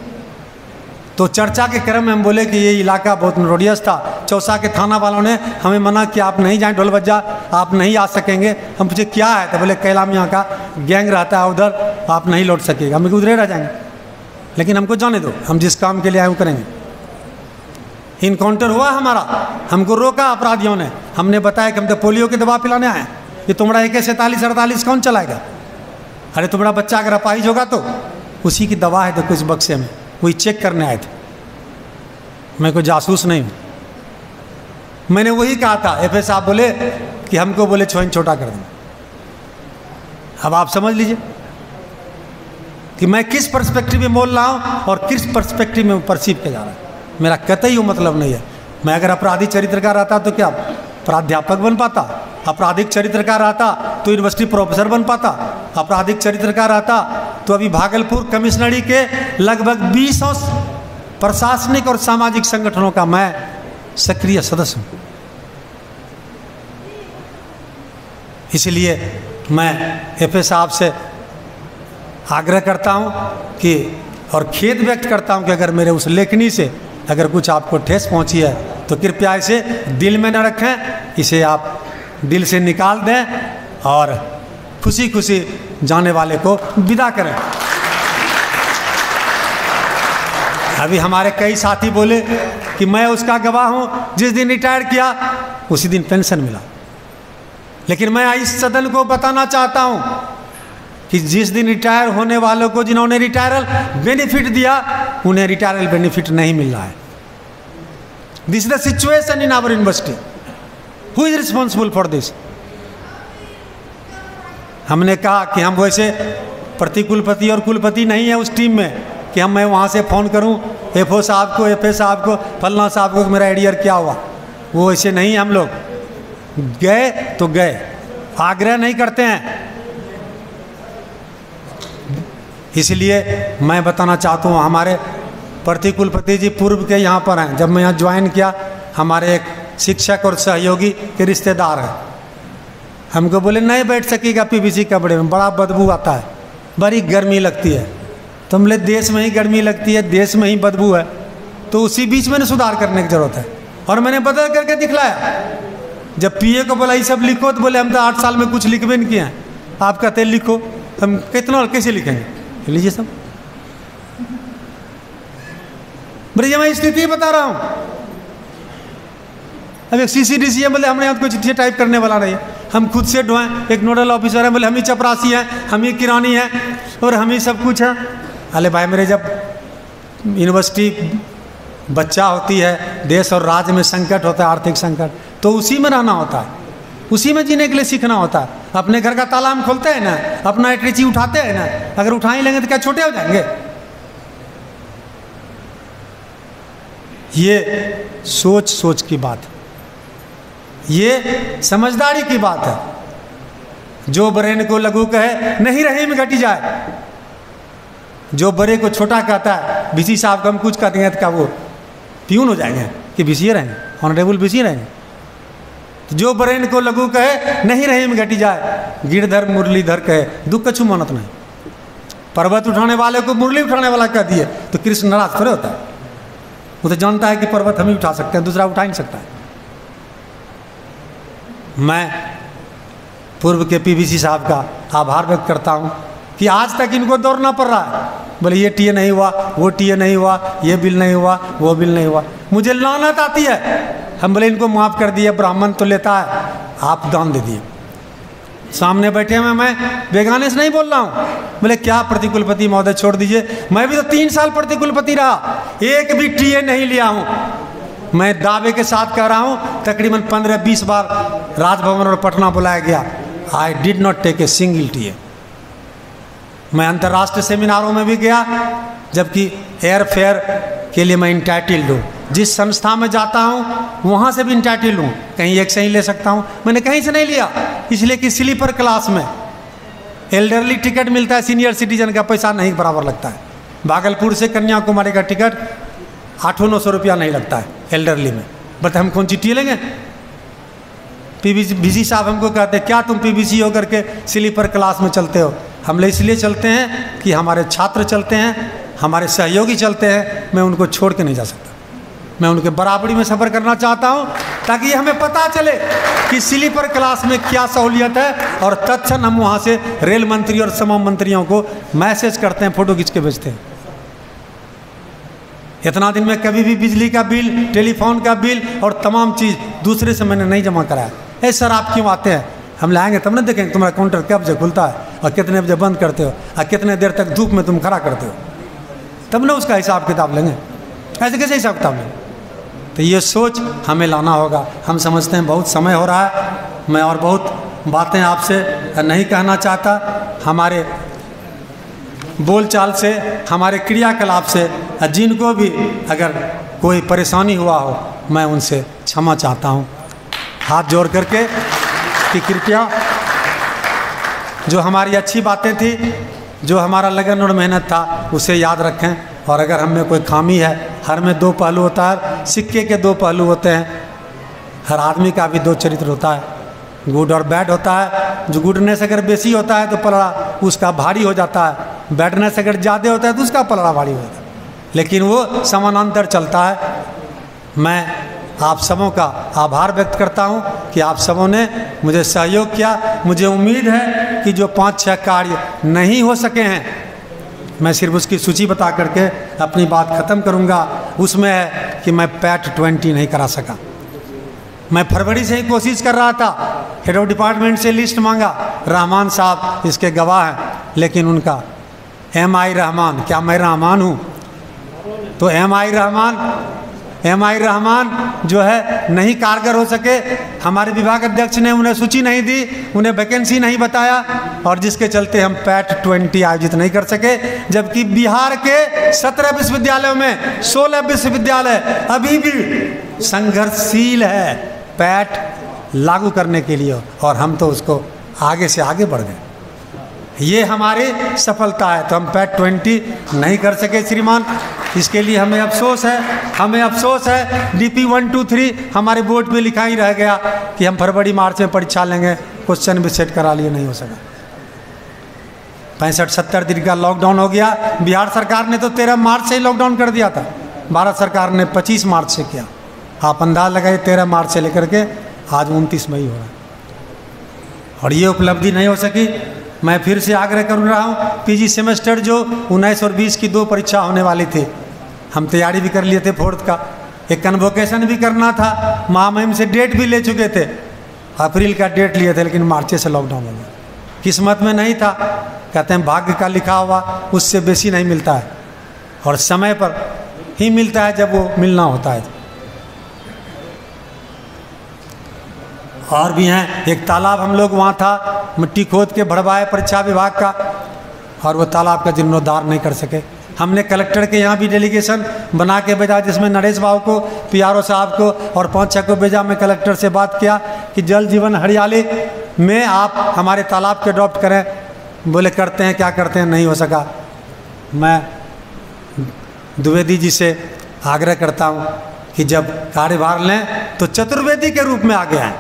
Speaker 5: तो चर्चा के क्रम में हम बोले कि ये इलाका बहुत नोटोरियस था। चौसा के थाना वालों ने हमें मना किया, आप नहीं जाएं ढोलबज्जा, आप नहीं आ सकेंगे। हम पूछे क्या है, तो बोले कैला मियाँ का गैंग रहता है उधर, आप नहीं लौट सकेगा, हम उधर रह जाएंगे, लेकिन हमको जाने दो, हम जिस काम के लिए आए वो करेंगे। इनकाउंटर हुआ हमारा, हमको रोका अपराधियों ने, हमने बताया कि हम तो पोलियो की दवा पिलाने आए, ये तुम्हारा ए के सैंतालीस अड़तालीस कौन चलाएगा? अरे तुम्हारा बच्चा अगर अपाहिज होगा तो उसी की दवा है, तो कुछ बक्से में वही चेक करने आए थे। मैं कोई जासूस नहीं हूँ। मैंने वही कहा था। एफ ए साहब बोले कि हमको बोले छोइन छोटा कर दें। अब आप समझ लीजिए कि मैं किस पर्सपेक्टिव में बोल रहा हूँ और किस पर्सपेक्टिव में परसीव किया जा रहा है। मेरा कतई वो मतलब नहीं है। मैं अगर अपराधी चरित्र का रहता तो क्या प्राध्यापक बन पाता, आपराधिक चरित्र का रहता तो यूनिवर्सिटी प्रोफेसर बन पाता, आपराधिक चरित्र का रहता तो अभी भागलपुर कमिश्नरी के लगभग बीस प्रशासनिक और सामाजिक संगठनों का मैं सक्रिय सदस्य हूँ। इसलिए मैं एफ ए साहब से आग्रह करता हूँ कि और खेद व्यक्त करता हूँ कि अगर मेरे उस लेखनी से अगर कुछ आपको ठेस पहुँची है तो कृपया इसे दिल में न रखें, इसे आप दिल से निकाल दें और खुशी खुशी जाने वाले को विदा करें। अभी हमारे कई साथी बोले कि मैं उसका गवाह हूँ, जिस दिन रिटायर किया उसी दिन पेंशन मिला। लेकिन मैं इस सदन को बताना चाहता हूँ कि जिस दिन रिटायर होने वालों को जिन्होंने रिटायरल बेनिफिट दिया उन्हें रिटायरल बेनिफिट नहीं मिल रहा है। This is the situation in our university. Who is responsible for this? हमने कहा कि हम वैसे प्रतिकुलपति और कुलपति नहीं है उस टीम में कि हम मैं वहाँ से फ़ोन करूँ एफ ओ साहब को, एफ ए साहब को, फलना साहब को मेरा एडियर क्या हुआ। वो ऐसे नहीं, हम लोग गए तो गए, आग्रह नहीं करते हैं। इसलिए मैं बताना चाहता हूँ हमारे प्रतिकुलपति जी पूर्व के यहाँ पर हैं। जब मैं यहाँ ज्वाइन किया हमारे एक शिक्षक और सहयोगी के रिश्तेदार हैं, हमको बोले नहीं बैठ सकेगा पीवीसी कपड़े में, बड़ा बदबू आता है, बड़ी गर्मी लगती है। तो हम बोले देश में ही गर्मी लगती है, देश में ही बदबू है, तो उसी बीच में सुधार करने की जरूरत है। और मैंने बदल करके दिखलाया। जब पीए को बोला ये सब लिखो तो बोले हम तो आठ साल में कुछ लिखबे नहीं किए हैं, आप कहते लिखो, हम कितना कैसे लिखेंगे, लीजिए सब। बोले मैं स्थिति बता रहा हूँ। अब एक सी सी डी सी है, बोले हमने यहाँ कोई चिट्ठी टाइप करने वाला नहीं है, हम खुद से ढोएं। एक नोडल ऑफिसर है, बोले हम ही चपरासी हैं, हम ही किरानी हैं और हम ही सब कुछ है। अरे भाई मेरे, जब यूनिवर्सिटी बच्चा होती है, देश और राज्य में संकट होता है, आर्थिक संकट, तो उसी में रहना होता है, उसी में जीने के लिए सीखना होता है। अपने घर का ताला हम खोलते हैं ना, अपना एट्रिची उठाते हैं ना, अगर उठा ही लेंगे तो क्या छोटे हो जाएंगे? ये सोच सोच की बात है, ये समझदारी की बात है। जो बड़े को लघु कहे नहीं रहे में घटी जाए, जो बड़े को छोटा कहता है, बीसी साहब को हम कुछ कहते हैं तो क्या वो प्यून हो जाएंगे कि बीसी रहेंगे, ऑनरेबल बीसी रहेंगे? तो जो बरेन को लघु कहे नहीं रहे में घटी जाए, गिरधर मुरलीधर कहे दुख कछु मानत नहीं। पर्वत उठाने वाले को मुरली उठाने वाला कह दिए तो कृष्ण नाराज थोड़े होता है। वो तो जानता है कि पर्वत हम ही उठा सकते हैं, दूसरा उठा नहीं सकता है। मैं पूर्व के पीवीसी साहब का आभार व्यक्त करता हूँ कि आज तक इनको दौड़ना पड़ रहा है। बोले ये टीए नहीं हुआ, वो टीए नहीं हुआ, ये बिल नहीं हुआ, वो बिल नहीं हुआ। मुझे लानत आती है। हम बोले इनको माफ़ कर दिए, ब्राह्मण तो लेता है, आप दान दे दिए। सामने बैठे हुए मैं बेगाने से नहीं बोल रहा हूँ। बोले क्या प्रतिकुलपति महोदय छोड़ दीजिए, मैं भी तो तीन साल प्रतिकुलपति रहा, एक भी टीए नहीं लिया हूँ। मैं दावे के साथ कह रहा हूँ तकरीबन पंद्रह बीस बार राजभवन और पटना बुलाया गया, I did not take a single TA. मैं अंतर्राष्ट्रीय सेमिनारों में भी गया, जबकि एयर फेयर के लिए मैं इंटाइटल्ड हूँ। जिस संस्था में जाता हूँ वहाँ से भी इंटाइटल्ड हूँ, कहीं एक से ही ले सकता हूँ, मैंने कहीं से नहीं लिया, इसलिए कि स्लीपर क्लास में एल्डरली टिकट मिलता है, सीनियर सिटीजन का पैसा नहीं बराबर लगता है। भागलपुर से कन्याकुमारी का टिकट आठों नौ सौ रुपया नहीं लगता है एल्डरली में, बट हम कौन चिट्ठी लेंगे? पीवीसी बीसी साहब हमको कहते हैं क्या तुम पीवीसी हो करके स्लीपर क्लास में चलते हो? हम लोग इसलिए चलते हैं कि हमारे छात्र चलते हैं, हमारे सहयोगी चलते हैं, मैं उनको छोड़ के नहीं जा सकता। मैं उनके बराबरी में सफ़र करना चाहता हूं ताकि हमें पता चले कि स्लीपर क्लास में क्या सहूलियत है, और तत्क्षण हम वहाँ से रेल मंत्री और तमाम मंत्रियों को मैसेज करते हैं, फ़ोटो खींच के भेजते हैं। इतना दिन में कभी भी बिजली का बिल, टेलीफोन का बिल और तमाम चीज़ दूसरे से मैंने नहीं जमा कराया। ए सर आप क्यों आते हैं? हम लाएंगे तब ना देखेंगे तुम्हारा काउंटर कब बजे खुलता है और कितने बजे बंद करते हो और कितने देर तक धूप में तुम खड़ा करते हो, तब ना उसका हिसाब किताब लेंगे। ऐसे कैसे हिसाब किताब लेंगे? तो ये सोच हमें लाना होगा। हम समझते हैं बहुत समय हो रहा है, मैं और बहुत बातें आपसे नहीं कहना चाहता। हमारे बोलचाल से, हमारे क्रियाकलाप से जिनको भी अगर कोई परेशानी हुआ हो, मैं उनसे क्षमा चाहता हूँ हाथ जोड़ करके कि कृपया जो हमारी अच्छी बातें थी, जो हमारा लगन और मेहनत था, उसे याद रखें। और अगर हम में कोई खामी है, हर में दो पहलू होता है, सिक्के के दो पहलू होते हैं। हर आदमी का भी दो चरित्र होता है, गुड और बैड होता है। जो गुडनेस अगर बेसी होता है तो पलड़ा उसका भारी हो जाता है, बैडनेस अगर ज़्यादा होता है तो उसका पलड़ा भारी होता है, लेकिन वो समानांतर चलता है। मैं आप सबों का आभार व्यक्त करता हूं कि आप सबों ने मुझे सहयोग किया। मुझे उम्मीद है कि जो पाँच छः कार्य नहीं हो सके हैं, मैं सिर्फ उसकी सूची बता करके अपनी बात ख़त्म करूंगा। उसमें है कि मैं पैट ट्वेंटी नहीं करा सका। मैं फरवरी से ही कोशिश कर रहा था, हेड ऑफ डिपार्टमेंट से लिस्ट मांगा, रहमान साहब इसके गवाह हैं, लेकिन उनका एम आई रहमान, क्या मैं रहमान हूँ? तो am I Rahman am I Rahman जो है नहीं कारगर हो सके। हमारे विभाग अध्यक्ष ने उन्हें सूची नहीं दी, उन्हें वैकेंसी नहीं बताया, और जिसके चलते हम पैट ट्वेंटी आयोजित नहीं कर सके। जबकि बिहार के सत्रह विश्वविद्यालयों में सोलह विश्वविद्यालय अभी भी संघर्षशील है पैट लागू करने के लिए, और हम तो उसको आगे से आगे बढ़ गए। ये हमारी सफलता है। तो हम पैट ट्वेंटी नहीं कर सके श्रीमान, इसके लिए हमें अफसोस है। हमें अफसोस है डीपी वन टू थ्री हमारे बोर्ड पे लिखा ही रह गया कि हम फरवरी मार्च में परीक्षा लेंगे, क्वेश्चन भी सेट करा लिए, नहीं हो सका। पैंसठ सत्तर दिन का लॉकडाउन हो गया। बिहार सरकार ने तो तेरह मार्च से ही लॉकडाउन कर दिया था, भारत सरकार ने पच्चीस मार्च से किया। आप अंदाज लगाइए, तेरह मार्च से लेकर के आज उनतीस मई हो रहा है, और ये उपलब्धि नहीं हो सकी। मैं फिर से आग्रह कर रहा हूँ, पीजी सेमेस्टर जो उन्नीस और बीस की दो परीक्षा होने वाली थी, हम तैयारी भी कर लिए थे फोर्थ का, एक कन्वोकेशन भी करना था, महामहिम से डेट भी ले चुके थे, अप्रैल का डेट लिए थे, लेकिन मार्च से लॉकडाउन हो गया। किस्मत में नहीं था, कहते हैं भाग्य का लिखा हुआ उससे बेसी नहीं मिलता है, और समय पर ही मिलता है जब वो मिलना होता है। और भी हैं, एक तालाब हम लोग वहाँ था, मिट्टी खोद के भरवाए परीक्षा विभाग का, और वो तालाब का जीर्णोद्धार नहीं कर सके। हमने कलेक्टर के यहाँ भी डेलीगेशन बना के भेजा, जिसमें नरेश बाबू को, पीआरओ साहब को और पाँच छः को भेजा। मैं कलेक्टर से बात किया कि जल जीवन हरियाली में आप हमारे तालाब के अडॉप्ट करें। बोले करते हैं, क्या करते हैं, नहीं हो सका। मैं द्विवेदी जी से आग्रह करता हूँ कि जब कार्यभार लें तो चतुर्वेदी के रूप में आगे आएँ।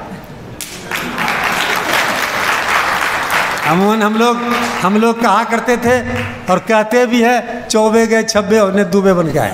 Speaker 5: अमूमन हम लोग हम लोग कहा करते थे और कहते भी है, चौबे गए छब्बे उन्हें दुबे बन गए।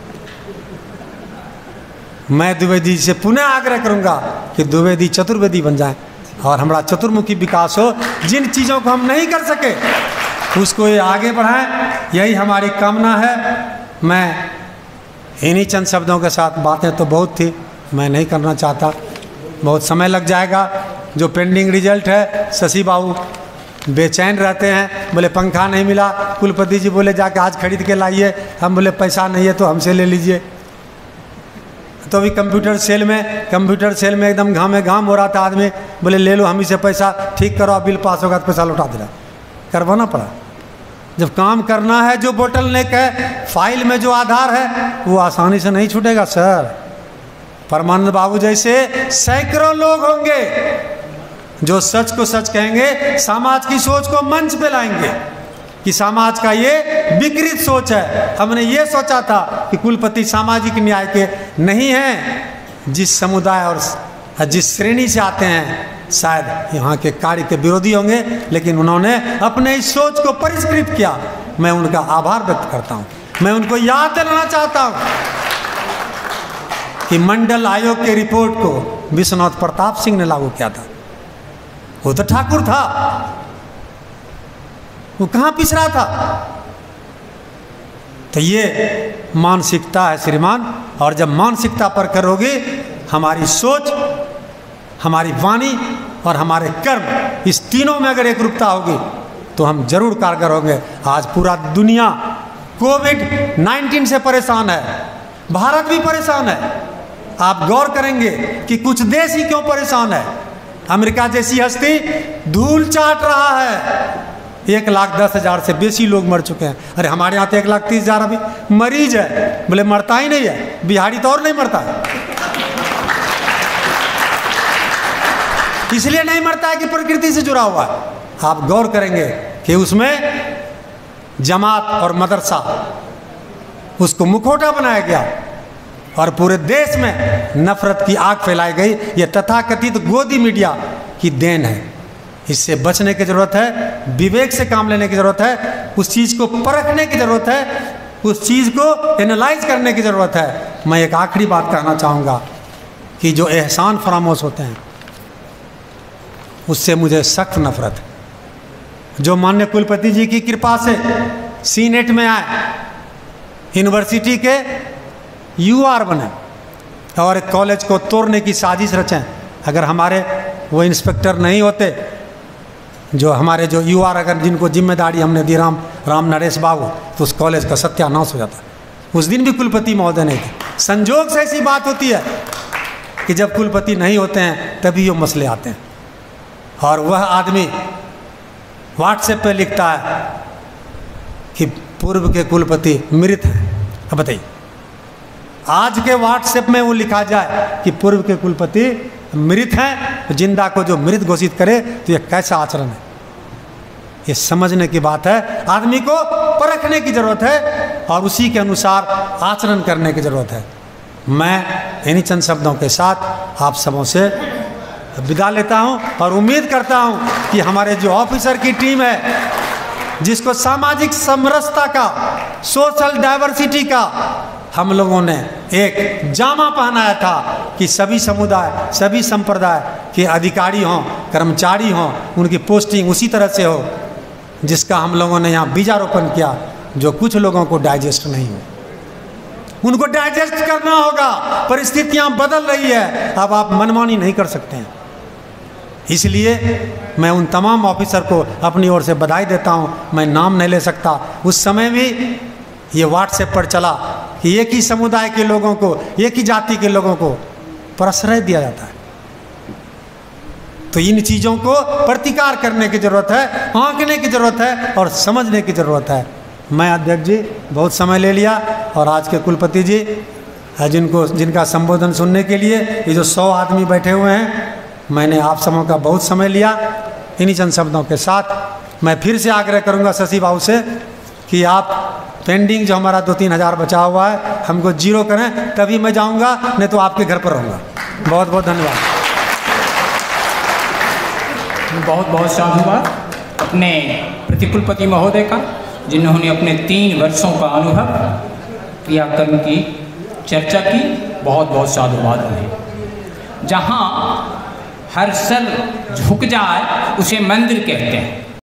Speaker 5: मैं द्विवेदी से पुनः आग्रह करूंगा कि द्विवेदी चतुर्वेदी बन जाए और हमारा चतुर्मुखी विकास हो। जिन चीज़ों को हम नहीं कर सके उसको ये आगे बढ़ाएं, यही हमारी कामना है। मैं इन्हीं चंद शब्दों के साथ, बातें तो बहुत थी, मैं नहीं करना चाहता, बहुत समय लग जाएगा। जो पेंडिंग रिजल्ट है, शशि बाबू बेचैन रहते हैं, बोले पंखा नहीं मिला, कुलपति जी बोले जाके आज खरीद के लाइए, हम बोले पैसा नहीं है तो हमसे ले लीजिए। तो अभी कंप्यूटर सेल में कंप्यूटर सेल में एकदम घामे घाम हो रहा था आदमी, बोले ले लो हम ही से पैसा, ठीक करो, बिल पास होगा तो पैसा लौटा देना, करवाना पड़ा। जब काम करना है, जो बोतल नेक है, फाइल में जो आधार है, वो आसानी से नहीं छूटेगा सर। परमानंद बाबू जैसे सैकड़ों लोग होंगे जो सच को सच कहेंगे, समाज की सोच को मंच पे लाएंगे कि समाज का ये विकृत सोच है। हमने ये सोचा था कि कुलपति सामाजिक न्याय के नहीं हैं, जिस समुदाय और जिस श्रेणी से आते हैं शायद यहाँ के कार्य के विरोधी होंगे, लेकिन उन्होंने अपने इस सोच को परिष्कृत किया। मैं उनका आभार व्यक्त करता हूँ। मैं उनको याद दिलाना चाहता हूँ कि मंडल आयोग के रिपोर्ट को विश्वनाथ प्रताप सिंह ने लागू किया था। वो तो ठाकुर था, वो कहाँ पिस रहा था। तो ये मानसिकता है श्रीमान, और जब मानसिकता पर करोगे, हमारी सोच, हमारी वाणी और हमारे कर्म, इस तीनों में अगर एक रूपता होगी तो हम जरूर कारगर होंगे। आज पूरा दुनिया कोविड नाइन्टीन से परेशान है, भारत भी परेशान है। आप गौर करेंगे कि कुछ देश ही क्यों परेशान है। अमेरिका जैसी हस्ती धूल चाट रहा है, एक लाख दस हजार से बेसी लोग मर चुके हैं। अरे हमारे यहाँ तो एक लाख तीस हजार अभी मरीज है, बोले मरता ही नहीं है, बिहारी तो और नहीं मरता है। इसलिए नहीं मरता है कि प्रकृति से जुड़ा हुआ है। आप गौर करेंगे कि उसमें जमात और मदरसा, उसको मुखौटा बनाया गया और पूरे देश में नफरत की आग फैलाई गई। ये तथाकथित गोदी मीडिया की देन है। इससे बचने की ज़रूरत है, विवेक से काम लेने की ज़रूरत है, उस चीज़ को परखने की ज़रूरत है, उस चीज़ को एनालाइज करने की ज़रूरत है। मैं एक आखिरी बात कहना चाहूँगा कि जो एहसान फरामोश होते हैं उससे मुझे सख्त नफरत है। जो माननीय कुलपति जी की कृपा से सीनेट में आए, यूनिवर्सिटी के यू आर बने और कॉलेज को तोड़ने की साजिश रचें। अगर हमारे वो इंस्पेक्टर नहीं होते, जो हमारे जो यू आर, अगर जिनको जिम्मेदारी हमने दी राम राम नरेश बाबू, तो उस कॉलेज का सत्यानाश हो जाता। उस दिन भी कुलपति महोदय नहीं थे। संजोग से ऐसी बात होती है कि जब कुलपति नहीं होते हैं तभी वो मसले आते हैं। और वह आदमी व्हाट्सएप पे लिखता है कि पूर्व के कुलपति मृत हैं। अब बताइए, आज के व्हाट्सएप में वो लिखा जाए कि पूर्व के कुलपति मृत हैं, तो जिंदा को जो मृत घोषित करे तो ये कैसा आचरण है? ये समझने की बात है। आदमी को परखने की जरूरत है और उसी के अनुसार आचरण करने की जरूरत है। मैं इन्हीं चंद शब्दों के साथ आप सबों से विदा लेता हूं और उम्मीद करता हूं कि हमारे जो ऑफिसर की टीम है, जिसको सामाजिक समरसता का, सोशल डाइवर्सिटी का हम लोगों ने एक जामा पहनाया था कि सभी समुदाय, सभी संप्रदाय के अधिकारी हों, कर्मचारी हों, उनकी पोस्टिंग उसी तरह से हो जिसका हम लोगों ने यहाँ बीजारोपण किया, जो कुछ लोगों को डाइजेस्ट नहीं हो। उनको डाइजेस्ट करना होगा। परिस्थितियाँ बदल रही है, अब आप मनमानी नहीं कर सकते हैं। इसलिए मैं उन तमाम ऑफिसर को अपनी ओर से बधाई देता हूं। मैं नाम नहीं ले सकता। उस समय भी ये व्हाट्सएप पर चला कि एक ही समुदाय के लोगों को, एक ही जाति के लोगों को प्रश्रय दिया जाता है। तो इन चीज़ों को प्रतिकार करने की ज़रूरत है, आंकने की ज़रूरत है और समझने की ज़रूरत है। मैं अध्यक्ष जी बहुत समय ले लिया और आज के कुलपति जी, जिनको जिनका संबोधन सुनने के लिए ये जो सौ आदमी बैठे हुए हैं, मैंने आप सबों का बहुत समय लिया। इन्हीं चंद शब्दों के साथ मैं फिर से आग्रह करूंगा शशि बाबू से कि आप पेंडिंग जो हमारा दो तीन हज़ार बचा हुआ है हमको जीरो करें, तभी मैं जाऊंगा, नहीं तो आपके घर पर रहूँगा। बहुत बहुत धन्यवाद।
Speaker 2: बहुत बहुत साधुवाद अपने प्रतिकुलपति महोदय का, जिन्होंने अपने तीन वर्षों का अनुभव क्रियाकर्म की चर्चा की। बहुत बहुत साधुवाद उन्हें। जहाँ हर सर झुक जाए उसे मंदिर कहते हैं।